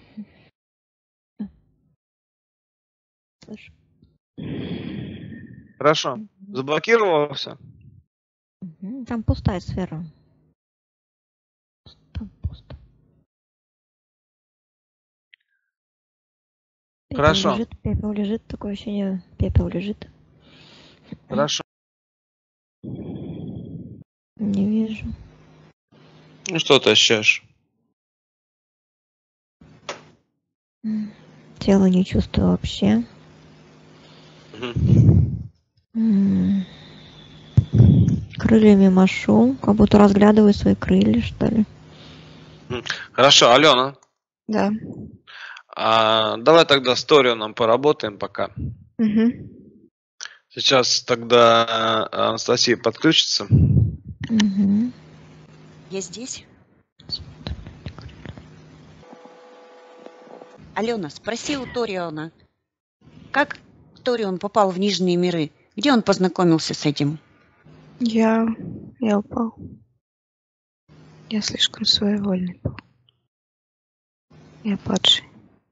Слышу. хорошо. Заблокировало все? Мгм. Там пустая сфера. Там пусто. Пепел Хорошо. лежит, пепел лежит, такое ощущение, пепел лежит. Хорошо. Не вижу. Ну что ты ощущаешь? М. Тело не чувствую вообще. Мгм. М. Крыльями машу, как будто разглядываю свои крылья, что ли. Хорошо, Алена, Да. а, давай тогда с Торионом поработаем пока. Угу. Сейчас тогда э, Анастасия подключится. Мгм. Я здесь? Алена, спроси у Ториона, как Торион попал в Нижние миры? Где он познакомился с этим? Я... Я упал. Я слишком своевольный был. Я падший.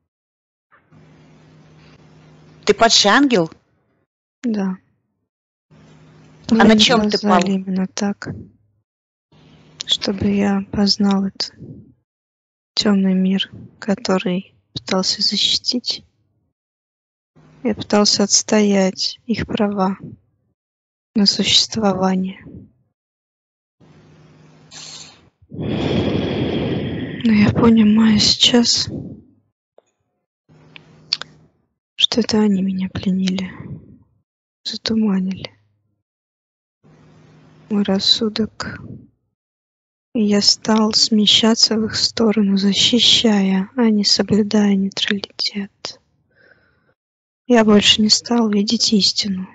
Ты падший ангел? Да. А на Меня чем ты назвали пал? именно так, чтобы я познал этот темный мир, который пытался защитить. Я пытался отстоять их права на существование. Но я понимаю сейчас, что это они меня пленили, затуманили мой рассудок. И я стал смещаться в их сторону, защищая, а не соблюдая нейтралитет. Я больше не стал видеть истину.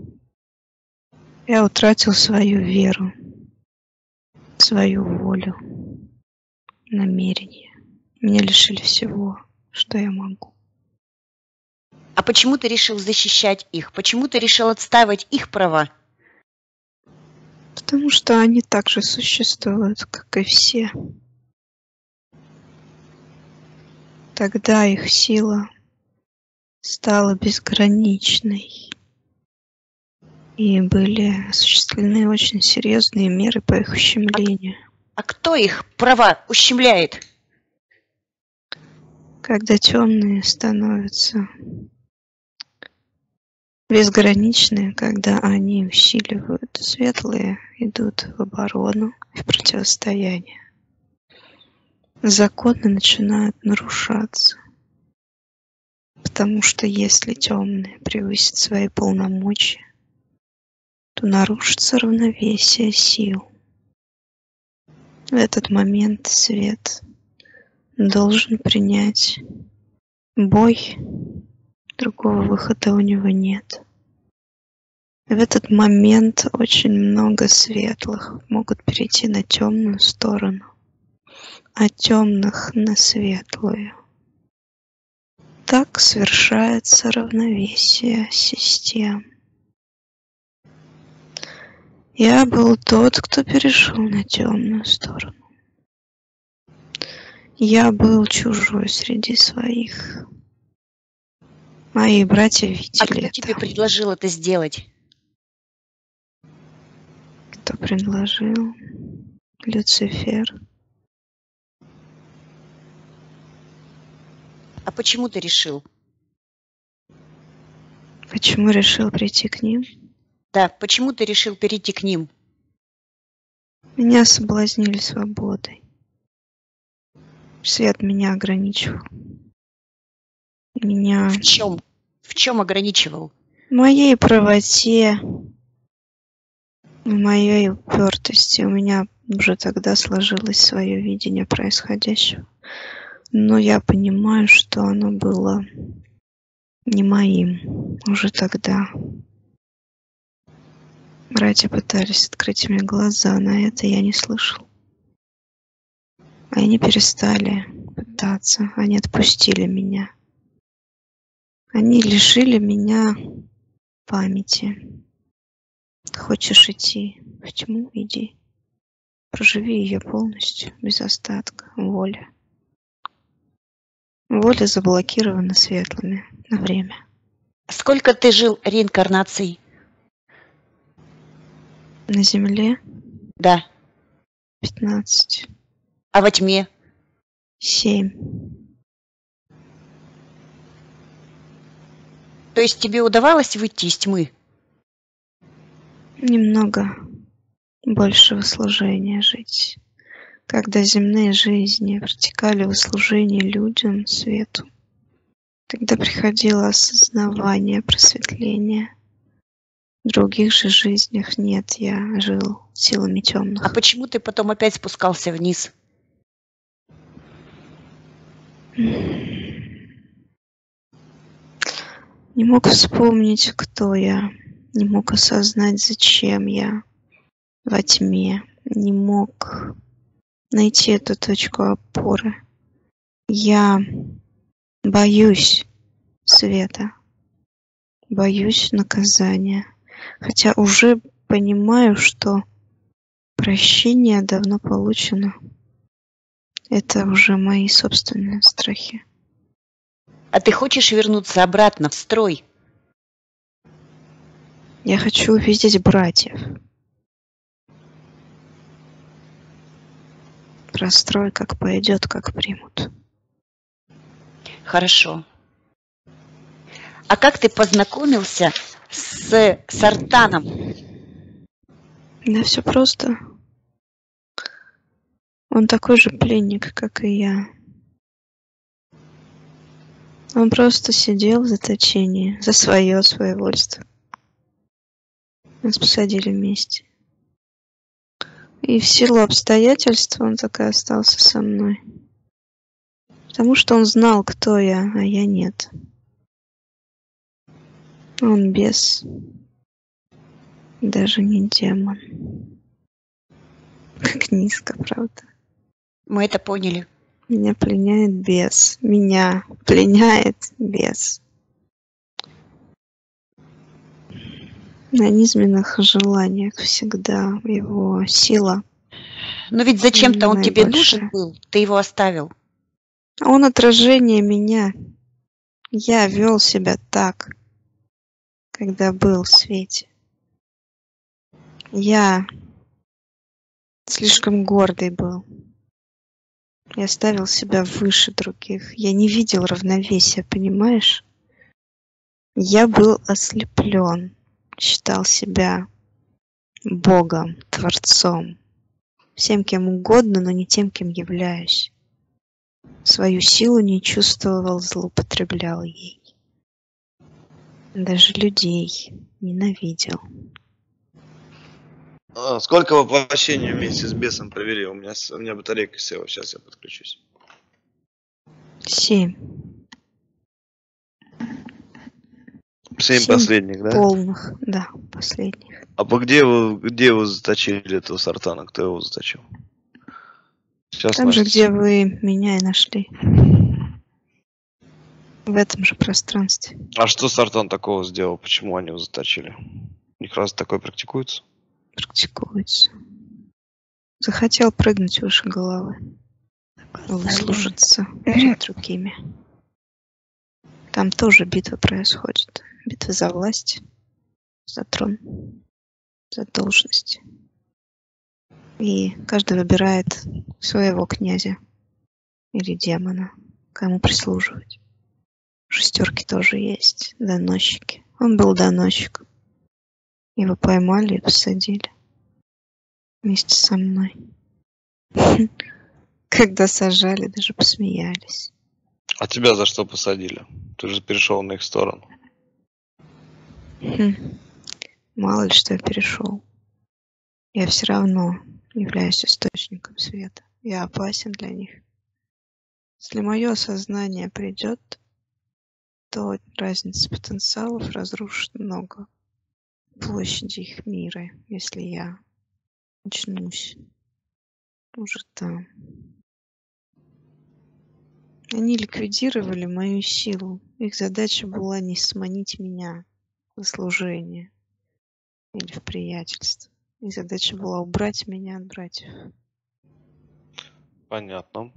Я утратил свою веру, свою волю, намерение. Меня лишили всего, что я могу. А почему ты решил защищать их? Почему ты решил отстаивать их права? Потому что они так же существуют, как и все. Тогда их сила стала безграничной. И были осуществлены очень серьезные меры по их ущемлению. А кто их права ущемляет? Когда темные становятся безграничны, когда они усиливают, светлые идут в оборону и в противостояние. Законы начинают нарушаться. Потому что если темные превысят свои полномочия, то нарушится равновесие сил. В этот момент свет должен принять бой. Другого выхода у него нет. В этот момент очень много светлых могут перейти на темную сторону, а темных на светлую. Так совершается равновесие систем. Я был тот, кто перешел на темную сторону. Я был чужой среди своих. Мои братья видели А кто это. тебе предложил это сделать? Кто предложил? Люцифер. Люцифер, который был в А почему ты решил? Почему решил прийти к ним? Да, почему ты решил перейти к ним? Меня соблазнили свободой. Свет меня ограничивал. Меня В чем? В чем ограничивал? в моей правоте, в моей упертости. У меня уже тогда сложилось свое видение происходящего. Но я понимаю, что оно было не моим уже тогда. Братья пытались открыть мне глаза, на это я не слышал. Они перестали пытаться, они отпустили меня. Они лишили меня памяти. Хочешь идти в тьму — иди. Проживи ее полностью, без остатка, воля. Воля заблокирована светлыми на время. Сколько ты жил реинкарнаций? На земле Да. пятнадцать, А во тьме? семь. То есть тебе удавалось выйти из тьмы? Немного большего служения жить. Когда земные жизни протекали в служении людям, свету, тогда приходило осознавание, просветление. В других же жизнях нет, я жил силами темных. А почему ты потом опять спускался вниз? Не мог вспомнить, кто я, не мог осознать, зачем я во тьме, не мог найти эту точку опоры. Я боюсь света, боюсь наказания, хотя уже понимаю, что прощение давно получено. Это уже мои собственные страхи. А ты хочешь вернуться обратно в строй? Я хочу увидеть братьев. Прострой, как пойдет, как примут. Хорошо. А как ты познакомился с Сартаном? Да все просто. Он такой же пленник, как и я. Он просто сидел в заточении за свое своевольство. Нас посадили вместе. И в силу обстоятельств он так и остался со мной. Потому что он знал, кто я, а я нет. Он бес. Даже не демон. Как низко, правда. Мы это поняли. Меня пленяет бес. Меня пленяет бес. На низменных желаниях всегда его сила. Но ведь зачем-то он тебе наибольшая. нужен был, ты его оставил. Он отражение меня. Я вел себя так, когда был в свете. Я слишком гордый был. Я ставил себя выше других. Я не видел равновесия, понимаешь? Я был ослеплен. Считал себя Богом, Творцом. Всем кем угодно, но не тем, кем являюсь. Свою силу не чувствовал, злоупотреблял ей. Даже людей ненавидел. А, сколько воплощений вместе с бесом провели? У меня, с- у меня батарейка села, сейчас я подключусь. Семь. Семь, Семь последних, да? Полных, да, последних. А по где вы, где вы заточили этого Сартана? Кто его заточил? Сейчас Там же, Настя. где вы меня и нашли. В этом же пространстве. А что Сартан такого сделал? Почему они его заточили? У них раз такое практикуется? Практикуется. Захотел прыгнуть выше головы. Выслужиться перед другими. Там тоже битва происходит. Битва за власть, за трон, за должность. И каждый выбирает своего князя или демона, кому прислуживать. Шестерки тоже есть, доносчики. Он был доносчиком. Его поймали и посадили вместе со мной. Когда сажали, даже посмеялись. А тебя за что посадили? Ты же перешел на их сторону. Хм. Мало ли что я перешел. Я все равно являюсь источником света. Я опасен для них. Если мое сознание придет, то разница потенциалов разрушит много площади их мира, если я очнусь уже там. Они ликвидировали мою силу. Их задача была не сманить меня в служение или в приятельство. Их задача была убрать меня от братьев. Понятно.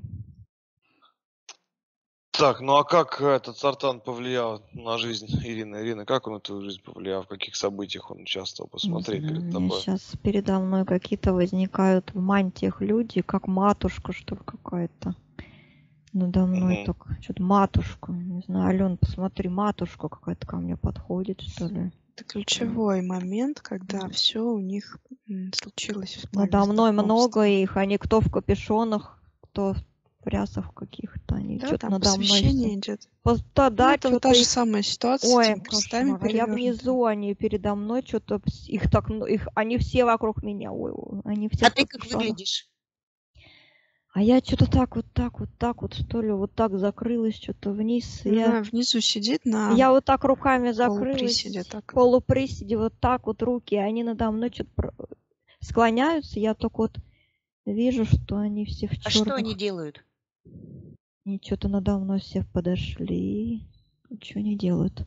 Так, ну а как этот Сартан повлиял на жизнь Ирины? Ирина, как он на твою жизнь повлиял? В каких событиях он участвовал? Посмотри перед тобой. Сейчас передо мной какие-то возникают в мантиях люди, как матушка, что ли, какая-то. Надо мной Мгм. так, что-то матушка. Не знаю, Ален, посмотри, матушка какая-то ко мне подходит, что ли. Это ключевой момент, когда все у них м, случилось в плане Надо мной знакомства. много их, они кто в капюшонах, кто в прясах каких-то. Они Да, что-то там надо мной. посвящение всё. идет. Пос- Да, Ну, да, это вот что-то та же их. самая ситуация с Ой, этими крестами кошмар. А я перевернутыми. внизу, они передо мной, что-то их так, ну, их, они все вокруг меня, ой, ой, они все А в ты как капюшонах. выглядишь? А я что-то так, вот так, вот так вот, что ли, вот так закрылась, что-то вниз. Я, Она внизу сидит на я вот так руками закрылась, полуприседе, так. в полуприседе, вот так вот руки, они надо мной что-то склоняются, я только вот вижу, что они все в А что они черных. делают? Они что-то надо мной все подошли. Что они делают?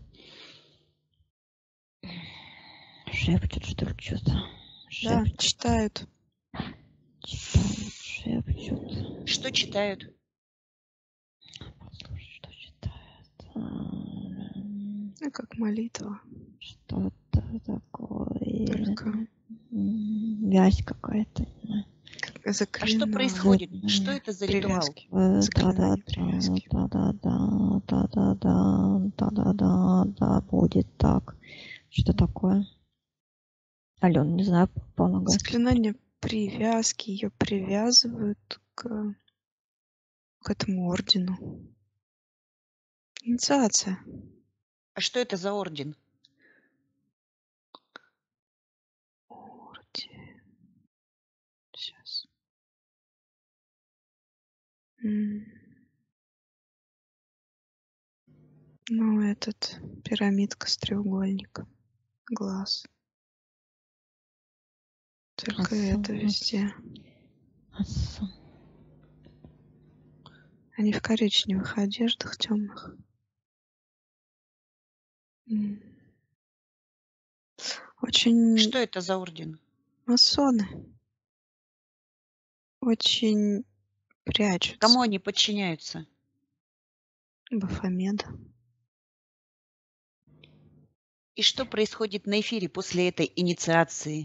Шепчут, что ли, что-то. Да, Шепчут, читают. читают, шепчут. Что читают? Послушай, что читают. М, Ну, как молитва. Что-то такое. Только М, Вязь какая-то. Не знаю. как А что заклинание. происходит? Заклинание. Что это за ритуал? Привязки. Э, Заклинание привязки. Да-да-да, да-да-да, да-да-да, да, будет так. Что такое? Ален, не знаю, помогай. Заклинание привязки. Ее привязывают к, к этому ордену. Инициация. А что это за орден? Орден. Сейчас. М. Ну, этот пирамидка с треугольником. Глаз. Только Асан, это везде. Асан. Они в коричневых одеждах темных. М. Очень Что это за орден? масоны. Очень прячутся. Кому они подчиняются? Бафомеда. И что происходит на эфире после этой инициации?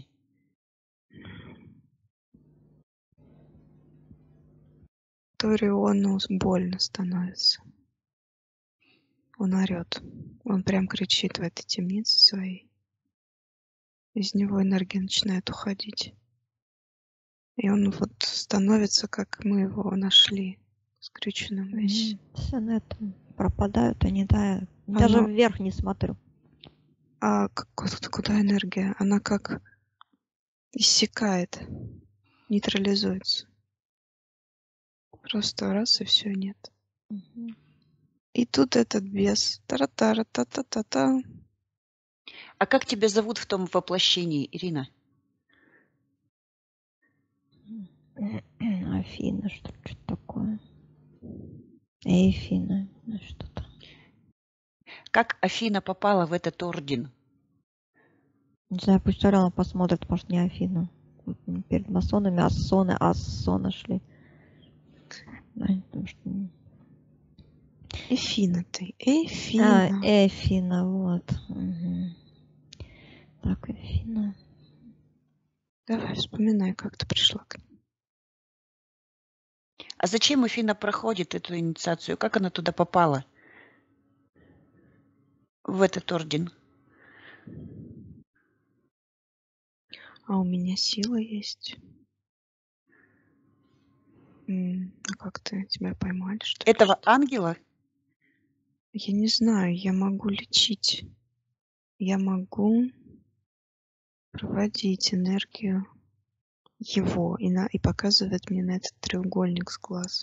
Ториону больно становится. Он орет. Он прям кричит в этой темнице своей. Из него энергия начинает уходить. И он вот становится, как мы его нашли, скрюченным весь. Мгм. Все на этом пропадают они, да. Даже Оно- вверх не смотрю. А как- куда, куда энергия? Она как иссякает, нейтрализуется. Просто раз и все, нет. Мгм. И тут этот бес. Тара-тара, та-та-та-та. А как тебя зовут в том воплощении, Ирина? Афина, что ли, что-то такое. Эйфина, ну, что-то. Как Афина попала в этот орден? Не знаю, пусть Алена посмотрит, может, не Афина. М, Перед масонами ассоны, ассоны шли. Да, потому что... Эфина ты. А, Эфина. Эфина, вот. Мгм. Так, Эфина. Давай, вспоминай, как ты пришла к ним. А зачем Афина проходит эту инициацию? Как она туда попала? в этот орден? А у меня сила есть. М, А как ты тебя поймали, что ли? Этого Что? ангела? Я не знаю, я могу лечить. Я могу проводить энергию его и, на, и показывать мне на этот треугольник с глаз.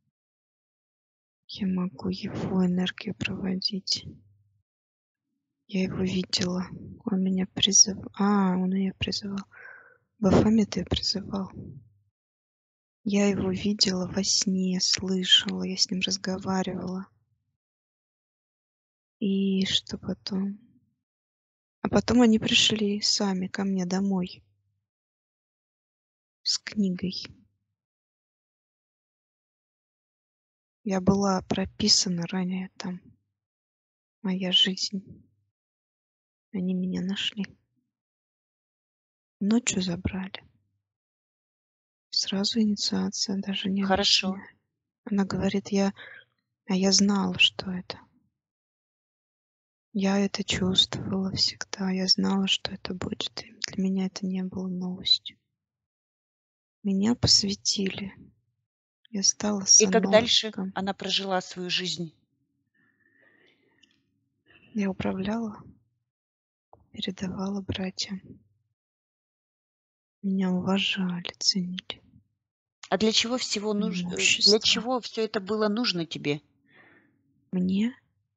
Я могу его энергию проводить. Я его видела. Он меня призывал. А, он меня призывал. Бафомет я призывал. Я его видела во сне, слышала, я с ним разговаривала. И что потом? А потом они пришли сами ко мне домой с книгой. Я была прописана ранее там. Моя жизнь. Они меня нашли. Ночью забрали. Сразу инициация, даже не Хорошо. объясняя. Она говорит, я... А я знала, что это. Я это чувствовала всегда. Я знала, что это будет. И для меня это не было новостью. Меня посвятили. Я стала И как дальше сановником. она прожила свою жизнь? Я управляла, передавала братьям. Меня уважали, ценили. А для чего всего нужно? Для Имущество. чего все это было нужно тебе? Мне?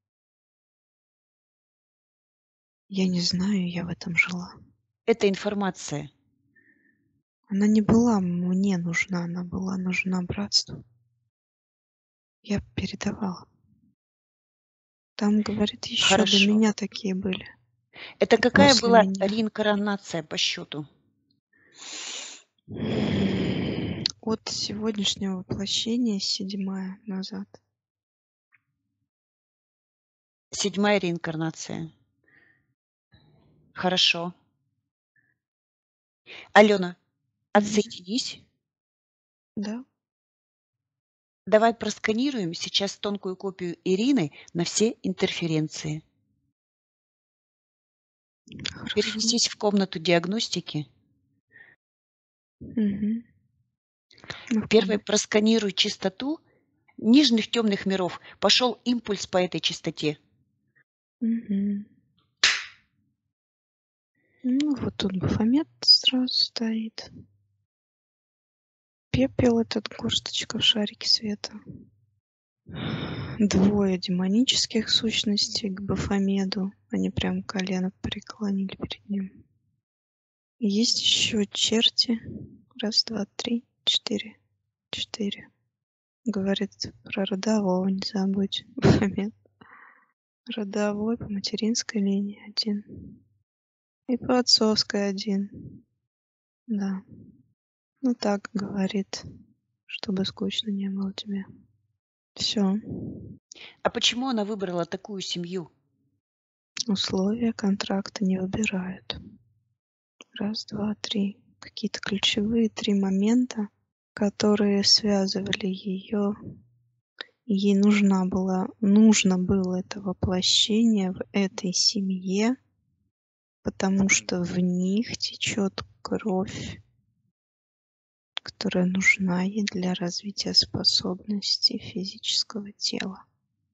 Я не знаю, я в этом жила. Эта информация. Она не была мне нужна, она была нужна братству. Я передавала. Там, говорит, еще до Хорошо. меня такие были. Это И какая после была меня. реинкарнация по счету? От сегодняшнего воплощения седьмая назад. Седьмая реинкарнация. Хорошо. Алена, отсоединись. Да? Давай просканируем сейчас тонкую копию Ирины на все интерференции. Хорошо. Перенесись в комнату диагностики. Угу. Ну, Первый просканируй чистоту нижних темных миров. Пошел импульс по этой частоте. Угу. Ну, вот тут Бафомет сразу стоит. Пепел этот, горсточка в шарике света. Двое демонических сущностей к Бафомеду. Они прям колено преклонили перед ним. И есть еще черти. Раз, два, три, четыре. Четыре. Говорит, про родового не забудь. Бафомет. Родовой по материнской линии один. И по отцовской один. Да. Ну так говорит, чтобы скучно не было тебе. Все. А почему она выбрала такую семью? Условия контракта не выбирают. Раз, два, три. Какие-то ключевые три момента, которые связывали ее. Ей нужна была, нужно было это воплощение в этой семье, потому что в них течет кровь, которая нужна ей для развития способностей физического тела.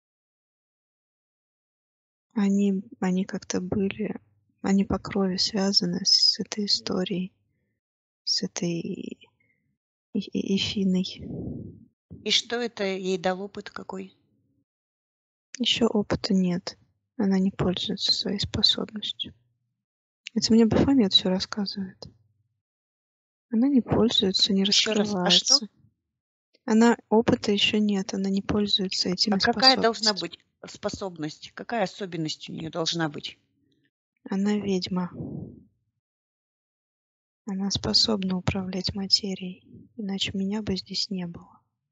Они, они как-то были, они по крови связаны с этой историей, с этой Эфиной. И что это ей дал опыт какой? Еще опыта нет. Она не пользуется своей способностью. Это мне Бафомет все рассказывает. Она не пользуется, не Еще раз, а что? раскрывается. Она опыта еще нет, она не пользуется этими А какая должна способностями. быть способность? Какая особенность у нее должна быть? Она ведьма. Она способна управлять материей, иначе меня бы здесь не было.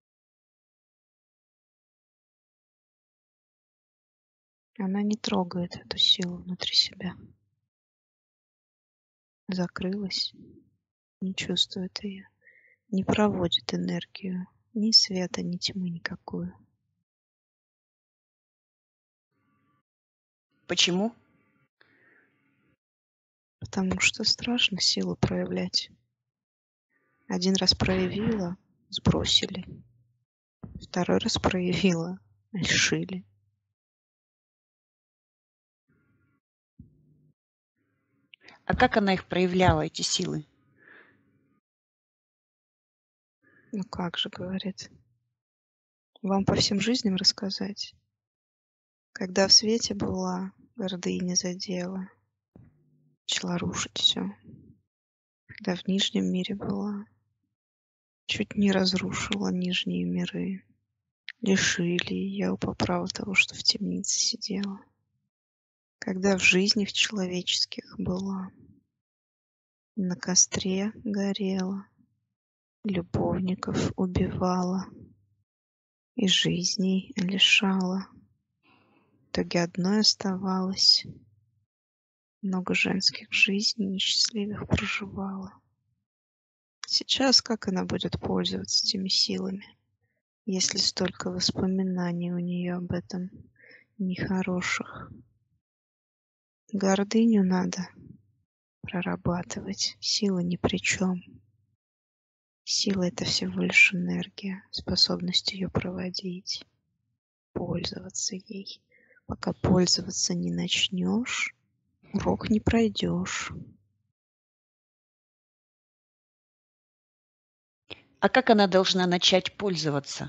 Она не трогает эту силу внутри себя. Закрылась, не чувствует ее, не проводит энергию, ни света, ни тьмы никакую. Почему? Потому что страшно силу проявлять. Один раз проявила, сбросили. Второй раз проявила, лишили. А как она их проявляла, эти силы? Ну как же, говорит. Вам по всем жизням рассказать? Когда в свете была, гордыня задела. Начала рушить все. Когда в нижнем мире была, чуть не разрушила нижние миры. Лишили ее по праву того, что в темнице сидела. Когда в жизнях человеческих была, на костре горела, любовников убивала и жизней лишала. В итоге одной оставалось, много женских жизней несчастливых проживала. Сейчас как она будет пользоваться этими силами, если столько воспоминаний у нее об этом нехороших? Гордыню надо прорабатывать, сила ни при чем. Сила — это всего лишь энергия, способность ее проводить, пользоваться ей. Пока пользоваться не начнешь, урок не пройдешь. А как она должна начать пользоваться?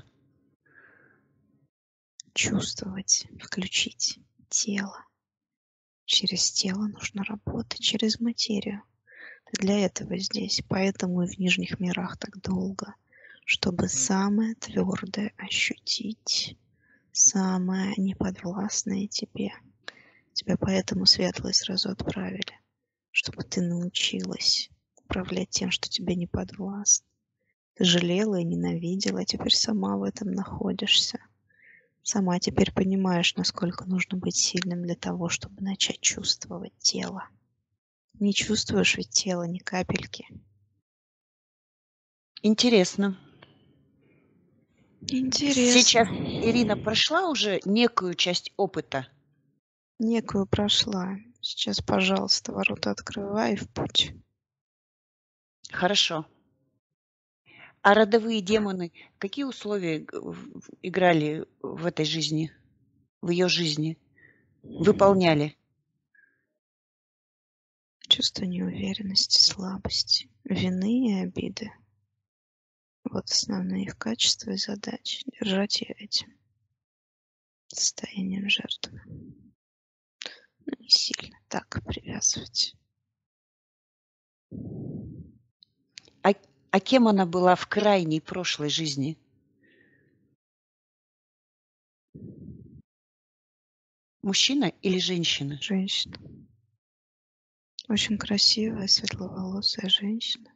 Чувствовать, включить тело. Через тело нужно работать, через материю. Ты для этого здесь, поэтому и в нижних мирах так долго, чтобы самое твердое ощутить, самое неподвластное тебе. Тебя поэтому светлые сразу отправили, чтобы ты научилась управлять тем, что тебе не подвластно. Ты жалела и ненавидела, а теперь сама в этом находишься. Сама теперь понимаешь, насколько нужно быть сильным для того, чтобы начать чувствовать тело. Не чувствуешь ведь тело ни капельки. Интересно. Интересно. Сейчас Ирина прошла уже некую часть опыта. Некую прошла. Сейчас, пожалуйста, ворота открывай и в путь. Хорошо. А родовые демоны какие условия г- в- в- играли в этой жизни, в ее жизни? Выполняли? Чувство неуверенности, слабости, вины и обиды. Вот основные их качества и задачи. Держать ее этим состоянием жертвы. Ну, не сильно так привязывать. А, а кем она была в крайней прошлой жизни? Мужчина или женщина? Женщина. Очень красивая, светловолосая женщина.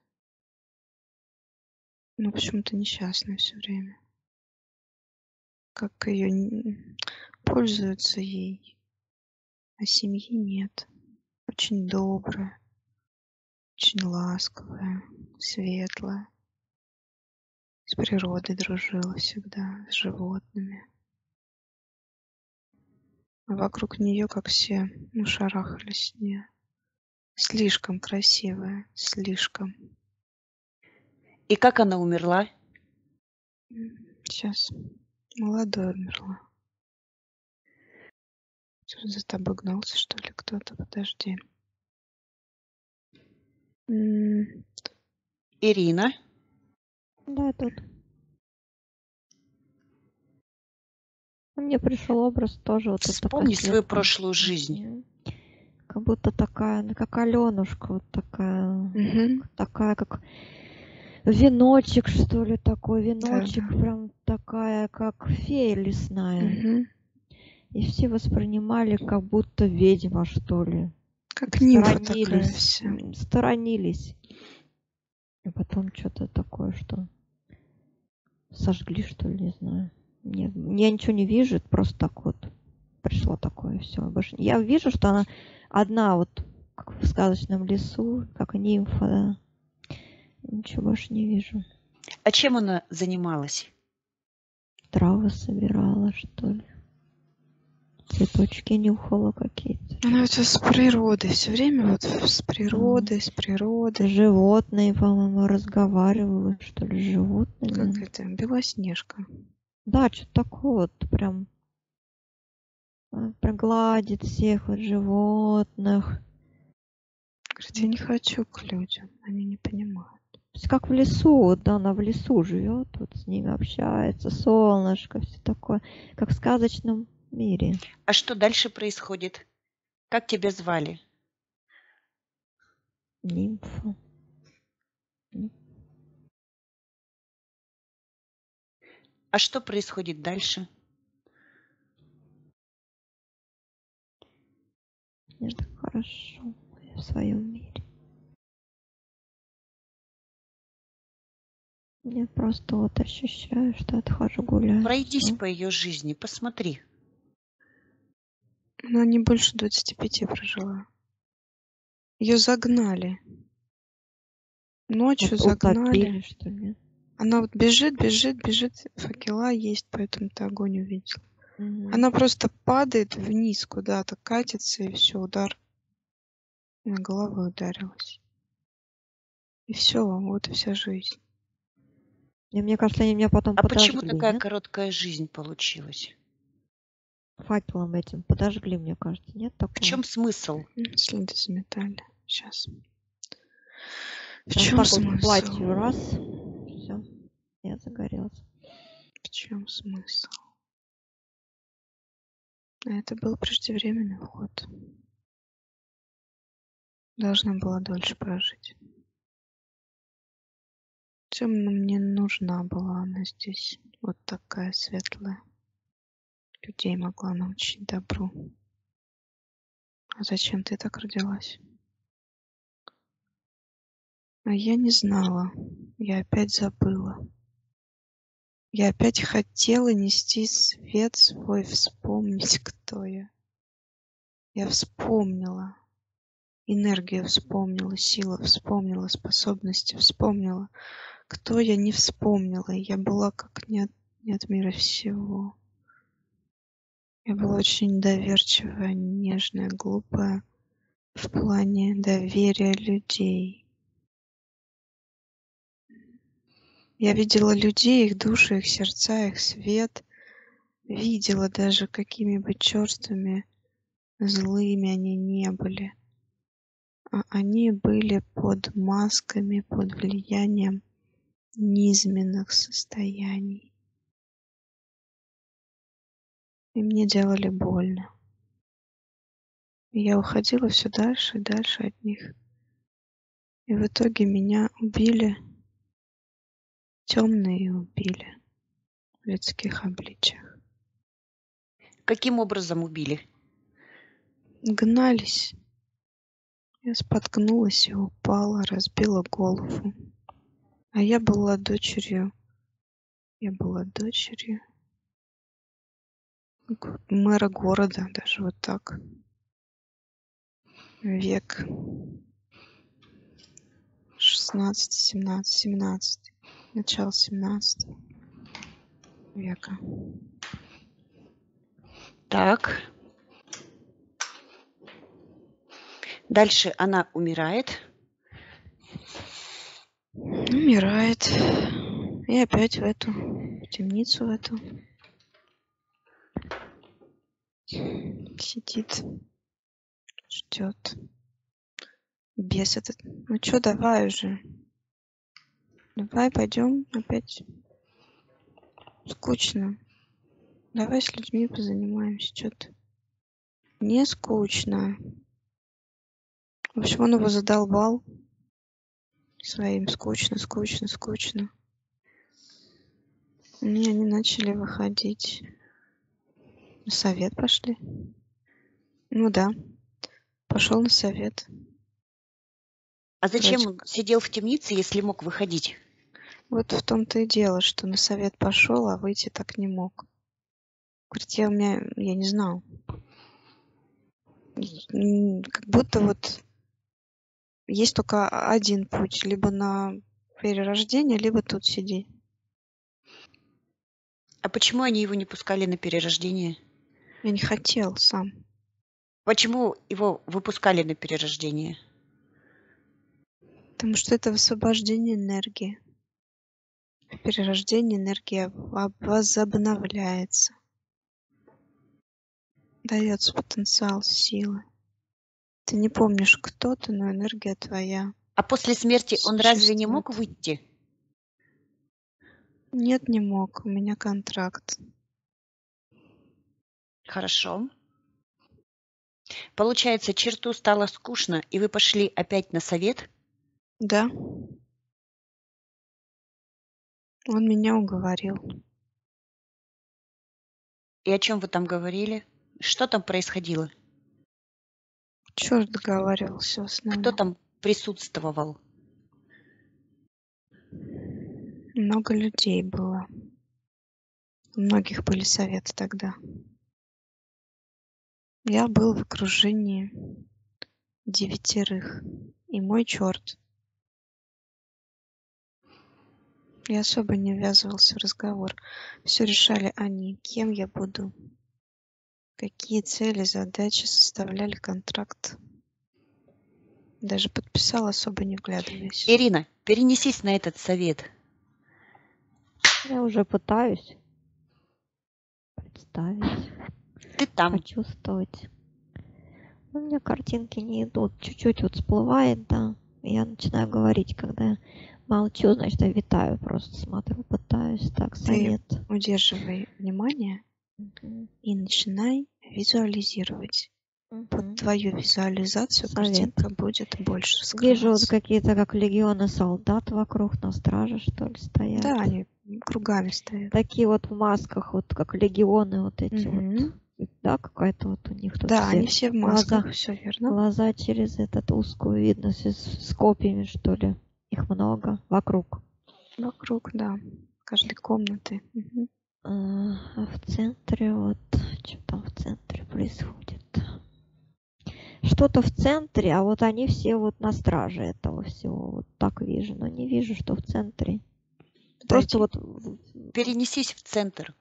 Но почему-то несчастная все время. Как ее н- пользуются ей, а семьи нет. Очень добрая, очень ласковая, светлая. С природой дружила всегда, с животными. А вокруг нее, как все, ну, шарахались с нее. Слишком красивая, слишком. И как она умерла? Сейчас. Молодой умерла. Что, за тобой гнался, что ли, кто-то? Подожди. М, Ирина? Да, тут. Мне пришел образ тоже вот это Вспомни свою котлетка. прошлую жизнь. Мгм. Как будто такая, ну, как Аленушка, вот такая, мгм. такая, как веночек, что ли, такой, Да, веночек, да. прям такая, как фея лесная. Мгм. И все воспринимали, как будто ведьма, что ли. Как нимфа такая Сторонились, вся. м, сторонились. И потом что-то такое, что сожгли, что ли, не знаю. Нет, я ничего не вижу, это просто так вот пришло такое все. Больше... Я вижу, что она одна вот, как в сказочном лесу, как нимфа, да. Ничего больше не вижу. А чем она занималась? Травы собирала, что ли. цветочки нюхала какие-то. Она это с природой, все время вот с А, природой, с С природой. животные, по-моему, разговаривала, что ли, с Как животными. это, Белоснежка. Да, что-то такое вот прям а, прогладит всех вот животных. Говорит, я Вот. не хочу к людям, они не понимают. То есть как в лесу, вот, да, она в лесу живет, вот с ними общается, солнышко, все такое, как в сказочном мире. А что дальше происходит? Как тебя звали? Нимфа. М. А что происходит дальше? Мне так хорошо, я в своем мире. Я просто вот ощущаю, что отхожу гулять. Пройдись Все. по ее жизни, посмотри. Она не больше двадцати пяти прожила. Ее загнали. Ночью Вот загнали. утопили, что ли? Она вот бежит, бежит, бежит. Факела есть, поэтому ты огонь увидел. Мгм. Она просто падает вниз куда-то, катится, и все, удар. На голову ударилась. И все, вот и вся жизнь. И мне кажется, они меня потом А почему подожгли, такая нет? короткая жизнь получилась? Факелом этим подожгли, мне кажется, нет В такого? чем смысл? М, Следы заметали. Сейчас. В Она чем так вот в смысл? платье раз, все, я загорелась. В чем смысл? А это был преждевременный уход. Должна была дольше прожить. Чем мне нужна была она здесь? Вот такая светлая. Людей могла научить добру. А зачем ты так родилась? А я не знала. Я опять забыла. Я опять хотела нести свет свой, вспомнить, кто я. Я вспомнила. Энергию вспомнила, силу вспомнила, способности вспомнила. Кто я, не вспомнила. Я была как не от, не от мира всего. Я была очень доверчивая, нежная, глупая в плане доверия людей. Я видела людей, их души, их сердца, их свет. Видела даже, какими бы черствыми, злыми они не были. А они были под масками, под влиянием низменных состояний. И мне делали больно. И я уходила все дальше и дальше от них. И в итоге меня убили, темные убили в людских обличиях. Каким образом убили? Гнались. Я споткнулась и упала, разбила голову. А я была дочерью. Я была дочерью г- мэра города, даже вот так. Век шестнадцатый, семнадцатый, семнадцатый. Начало семнадцатого века. Так. Дальше она умирает. Умирает. И опять в эту в темницу в эту сидит, ждет. Бес этот. Ну чё, давай уже. Давай пойдем опять. Скучно. Давай с людьми позанимаемся. Что-то не скучно. В общем, он его задолбал своим скучно, скучно, скучно. И они начали выходить. На совет пошли. Ну да. Пошел на совет. А зачем Вроде он сидел в темнице, если мог выходить? вот в том-то и дело, что на совет пошел, а выйти так не мог. Говорит, я у меня, я не знал. И, м, Как будто вот есть только один путь. Либо на перерождение, либо тут сиди. А почему они его не пускали на перерождение? Я не хотел сам. Почему его выпускали на перерождение? Потому что это высвобождение энергии. В перерождении энергия об- возобновляется. Дается потенциал силы. Ты не помнишь, кто ты, но энергия твоя А после смерти он разве не мог существует. выйти? Нет, не мог. У меня контракт. Хорошо. Получается, черту стало скучно, и вы пошли опять на совет? Да. Он меня уговорил. И о чем вы там говорили? Что там происходило? Черт договаривался в Кто основном. там присутствовал? Много людей было. У многих были советы тогда. Я был в окружении девятерых. И мой черт. Я особо не ввязывался в разговор. Все решали они, кем я буду, какие цели, задачи, составляли контракт. Даже подписал, особо не вглядываясь. Ирина, перенесись на этот совет. Я уже пытаюсь представить, Ты там. почувствовать. У меня картинки не идут. Чуть-чуть вот всплывает, да. И я начинаю говорить, когда молчу, значит, я витаю, просто смотрю, пытаюсь. Так, совет. Удерживай внимание Мгм. и начинай визуализировать. Под Мгм. твою визуализацию Совет. картинка будет больше Вижу вот раскрываться. какие-то, как легионы солдат вокруг на страже, что ли, стоят. Да, они кругами стоят. Такие вот в масках, вот как легионы вот эти Мгм. вот. Да, какая-то вот у них тут Да, все они все в глаза, масках, все верно. глаза через этот узкую видно, с, с копьями, что ли. Их много вокруг. Вокруг, да, каждой комнаты. Мгм. А а в центре вот, что там в центре происходит? Что-то в центре, а вот они все вот на страже этого всего. Вот так вижу, но не вижу, что в центре. Просто Подойди. вот в- Перенесись в центр.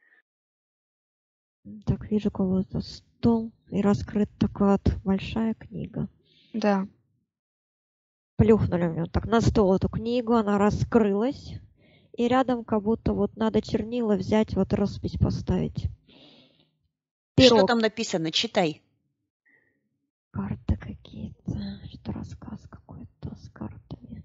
так вижу кого-то стол и раскрыт такая вот большая книга. Да, Плюхнули мне вот так на стол эту книгу, она раскрылась. И рядом как будто вот надо чернила взять, вот роспись поставить. Что Пирог. там написано? Читай. Карты какие-то. Что рассказ какой-то с картами.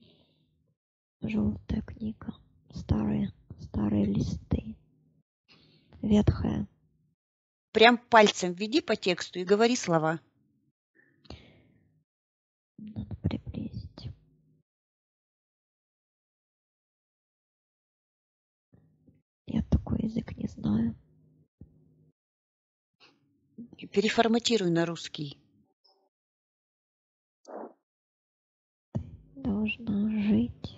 Желтая книга. Старые, старые листы. Ветхая. Прям пальцем веди по тексту и говори слова. Надо приблизить. Я такой язык не знаю. Переформатируй на русский. Должна жить.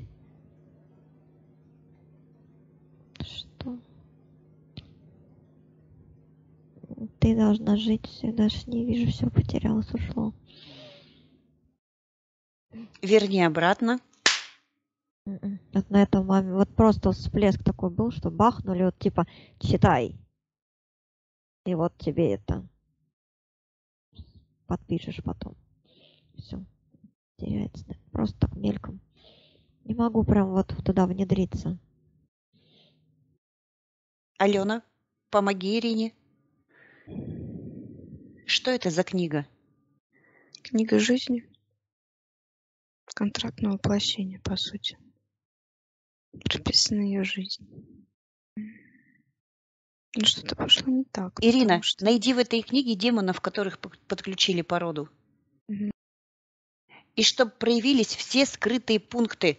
Что? Ты должна жить. Все, даже не вижу, все потерялось, ушло. Верни обратно. Мгм. Вот на этом маме вот просто всплеск такой был, что бахнули, вот типа читай. И вот тебе это подпишешь потом. Все, теряется. Да. Просто так мельком. Не могу прям вот туда внедриться. Алена, помоги Ирине. Что это за книга? книга жизни. Контрактное воплощение, по сути. Прописана ее жизнь. Ну, что-то пошло не так. Ирина, потому что... найди в этой книге демонов, которых п- подключили по роду. Мгм. И чтобы проявились все скрытые пункты.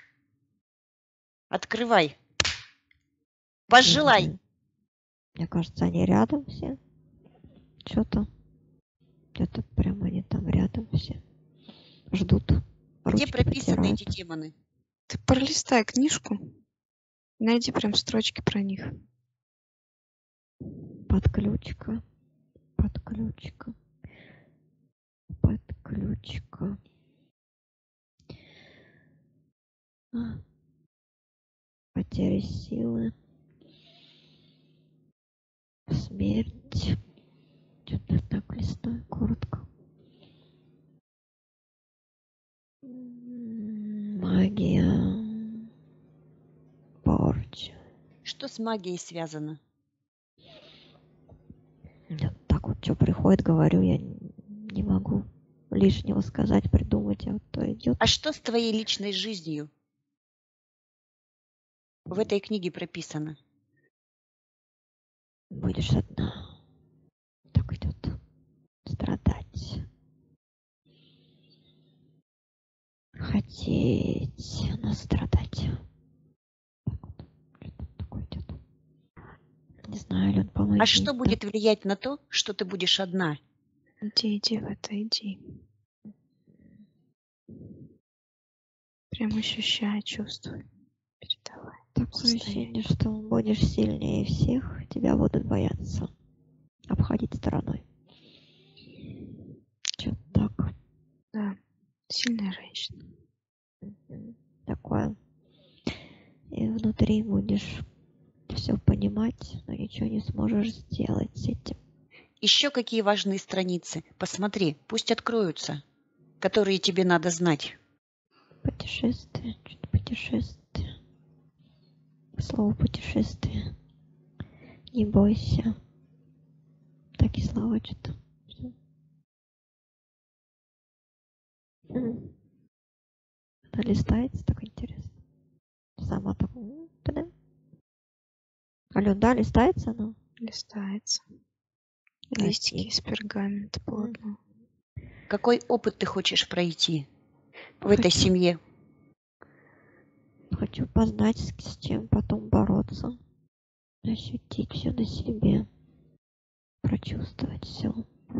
Открывай. Пожелай. Вижу. Мне кажется, они рядом все. Что-то. Где-то прямо они там рядом все. Ждут. Где Ручки прописаны эти потирают. демоны? Ты пролистай книжку. Найди прям строчки про них. Подключка. Подключка. Подключка. А. Потеря силы. Смерть. смерть. Что-то так листаю коротко. М, Магия. Порча. Что с магией связано? Я так вот что приходит, говорю, я н- не могу лишнего сказать, придумать, а вот то идет. А что с твоей личной жизнью? В этой книге прописано. Будешь одна. Так идет. Страдать. Хотеть, но страдать. Так вот. Что-то такое идет. Не знаю, Лен, помоги. А что Так. будет влиять на то, что ты будешь одна? Иди, иди в это, иди. Прям ощущай, чувствуй. Передавай. Такое состояние. ощущение, что будешь сильнее всех, тебя будут бояться. Обходить стороной. Что-то так. Да, сильная женщина. Мгм. Такое. И внутри будешь все понимать, но ничего не сможешь сделать с этим. Еще какие важные страницы? Посмотри, пусть откроются, которые тебе надо знать. Путешествие, что-то путешествие. Слово путешествие. Не бойся. Такие слова что-то. Всё. М. Она листается, так интересно. Сама так. м, та-да. Алён, да, листается она? Листается. Красиво. Листики из пергамента плотного. Какой опыт ты хочешь пройти в этой Хочу, семье? хочу познать, с, с чем потом бороться. Ощутить все на себе. Прочувствовать все.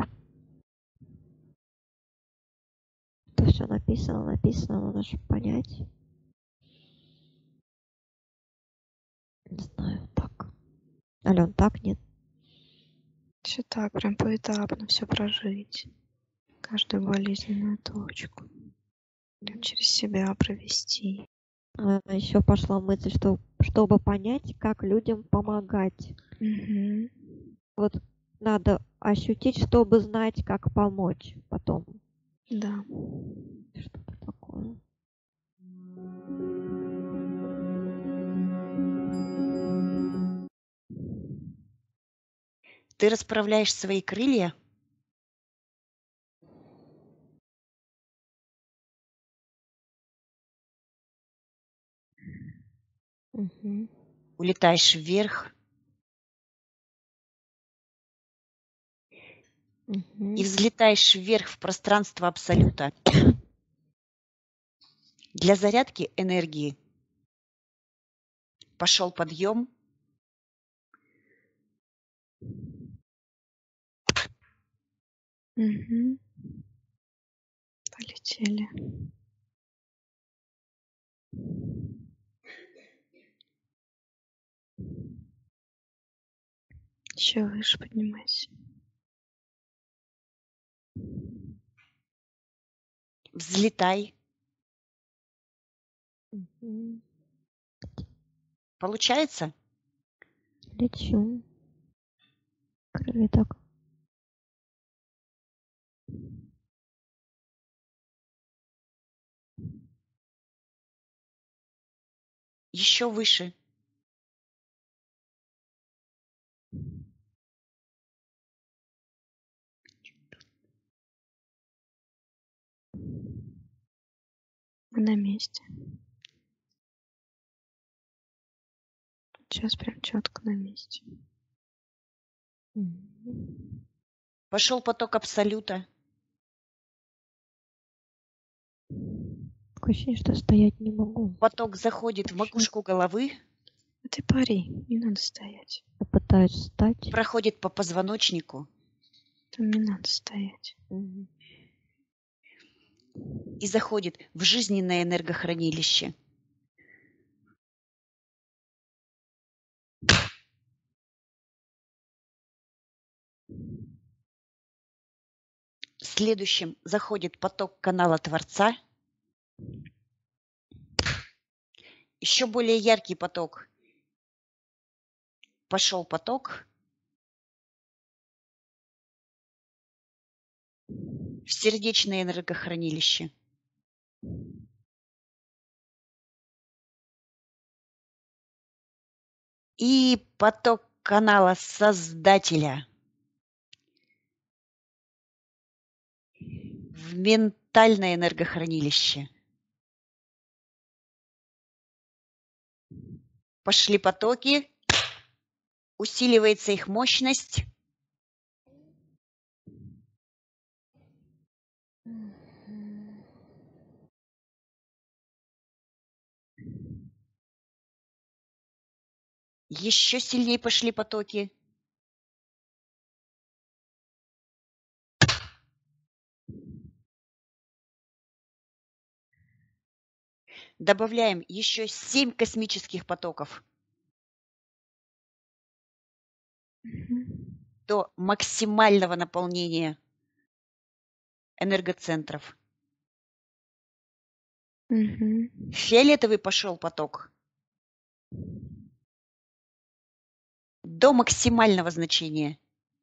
То все написано, написано, надо же понять. Не знаю, так. Алён, так нет? Все так, прям поэтапно все прожить. Каждую болезненную точку. Прям через себя провести. А еще пошла мысль, что чтобы понять, как людям помогать. Мгм. Вот надо ощутить, чтобы знать, как помочь потом. Да. Что-то такое. Ты расправляешь свои крылья, Мгм. улетаешь вверх и Мгм. взлетаешь вверх в пространство абсолюта для зарядки энергии. Пошел подъем, Мгм. Полетели. Еще выше поднимайся. взлетай. Мгм. Получается? Лечу. Крылья так. Еще выше. Мы на месте. Сейчас прям четко на месте. Мгм. Пошел поток абсолюта. Такое ощущение, что стоять не могу. Поток заходит в макушку головы, А ты пари, не надо стоять. Я пытаюсь встать. проходит по позвоночнику Там не надо стоять. Мгм. и заходит в жизненное энергохранилище. Следующим заходит поток канала Творца. Еще более яркий поток. Пошел поток в сердечное энергохранилище. И поток канала Создателя в ментальное энергохранилище. Пошли потоки, усиливается их мощность. Еще сильнее пошли потоки. Добавляем еще семь космических потоков Мгм. до максимального наполнения энергоцентров. Мгм. Фиолетовый пошел поток до максимального значения.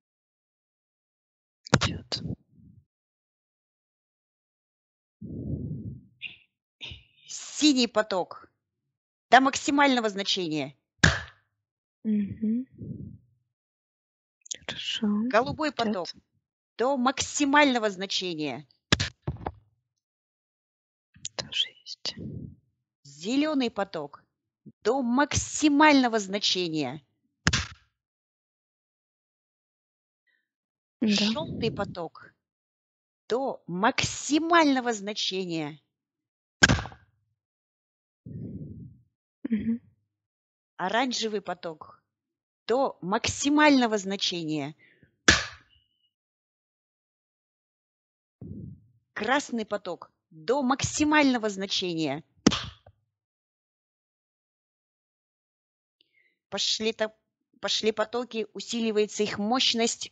Идет. Синий поток до максимального значения. Мгм. Хорошо. Голубой Идет. поток до максимального значения. Тоже есть. Зеленый поток до максимального значения. Да. Желтый поток до максимального значения. Мгм. Оранжевый поток до максимального значения. Красный поток до максимального значения. Пошли, то- пошли потоки, усиливается их мощность.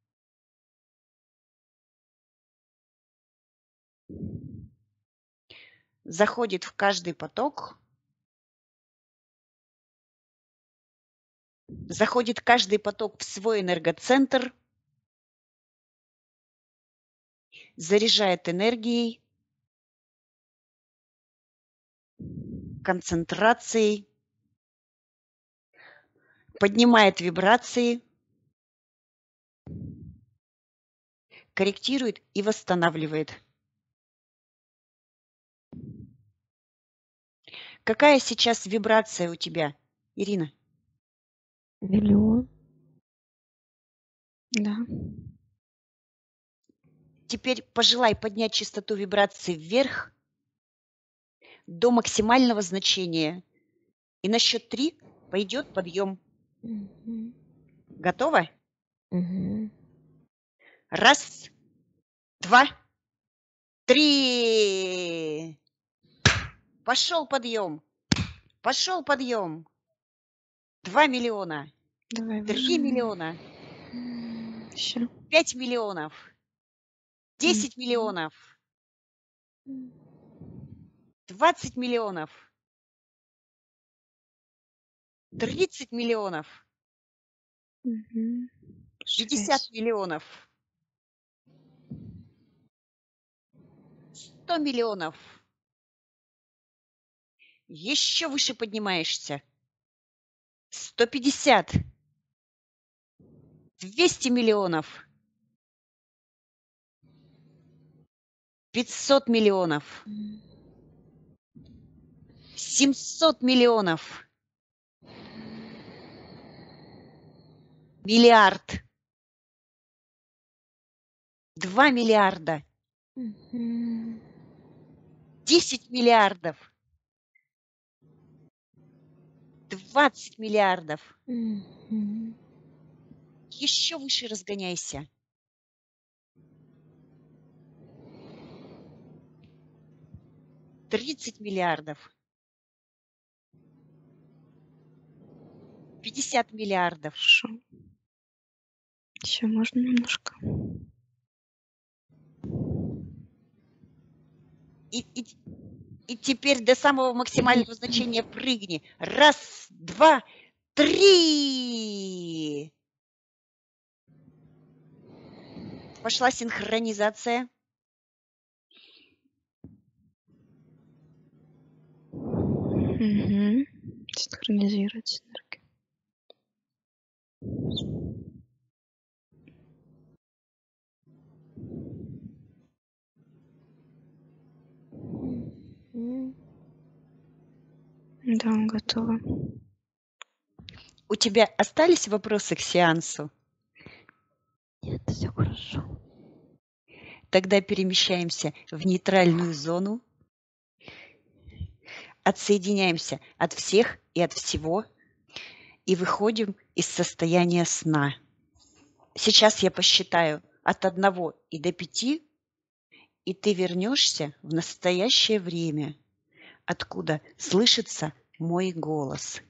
Заходит в каждый поток. Заходит каждый поток в свой энергоцентр. Заряжает энергией, концентрацией, поднимает вибрации, корректирует и восстанавливает. Какая сейчас вибрация у тебя, Ирина? Миллион. Да. Теперь пожелай поднять частоту вибрации вверх до максимального значения. И на счет три пойдет подъем. Мгм. Готова? Мгм. Раз, два, три. Пошел подъем. Пошел подъем. Два миллиона. Давай Три выше. миллиона. Еще. Пять миллионов. Десять миллионов. Двадцать миллионов. Тридцать миллионов. Мгм. Пятьдесят Расширяйся. миллионов. Сто миллионов. Еще выше поднимаешься. Сто пятьдесят. Двести миллионов. Пятьсот миллионов. Семьсот миллионов. Миллиард. Два миллиарда. Мгм. Десять миллиардов. Двадцать миллиардов. Мгм. Еще выше разгоняйся. Тридцать миллиардов. Пятьдесят миллиардов. Хорошо. Еще можно немножко. И, и, и теперь до самого максимального значения прыгни. Раз, два, три. пошла синхронизация. Угу. Синхронизировать энергию. М. Да, готово. У тебя остались вопросы к сеансу? Нет, все хорошо. Тогда перемещаемся в нейтральную зону, отсоединяемся от всех и от всего и выходим из состояния сна. Сейчас я посчитаю от одного и до пяти, и ты вернешься в настоящее время, откуда слышится мой голос.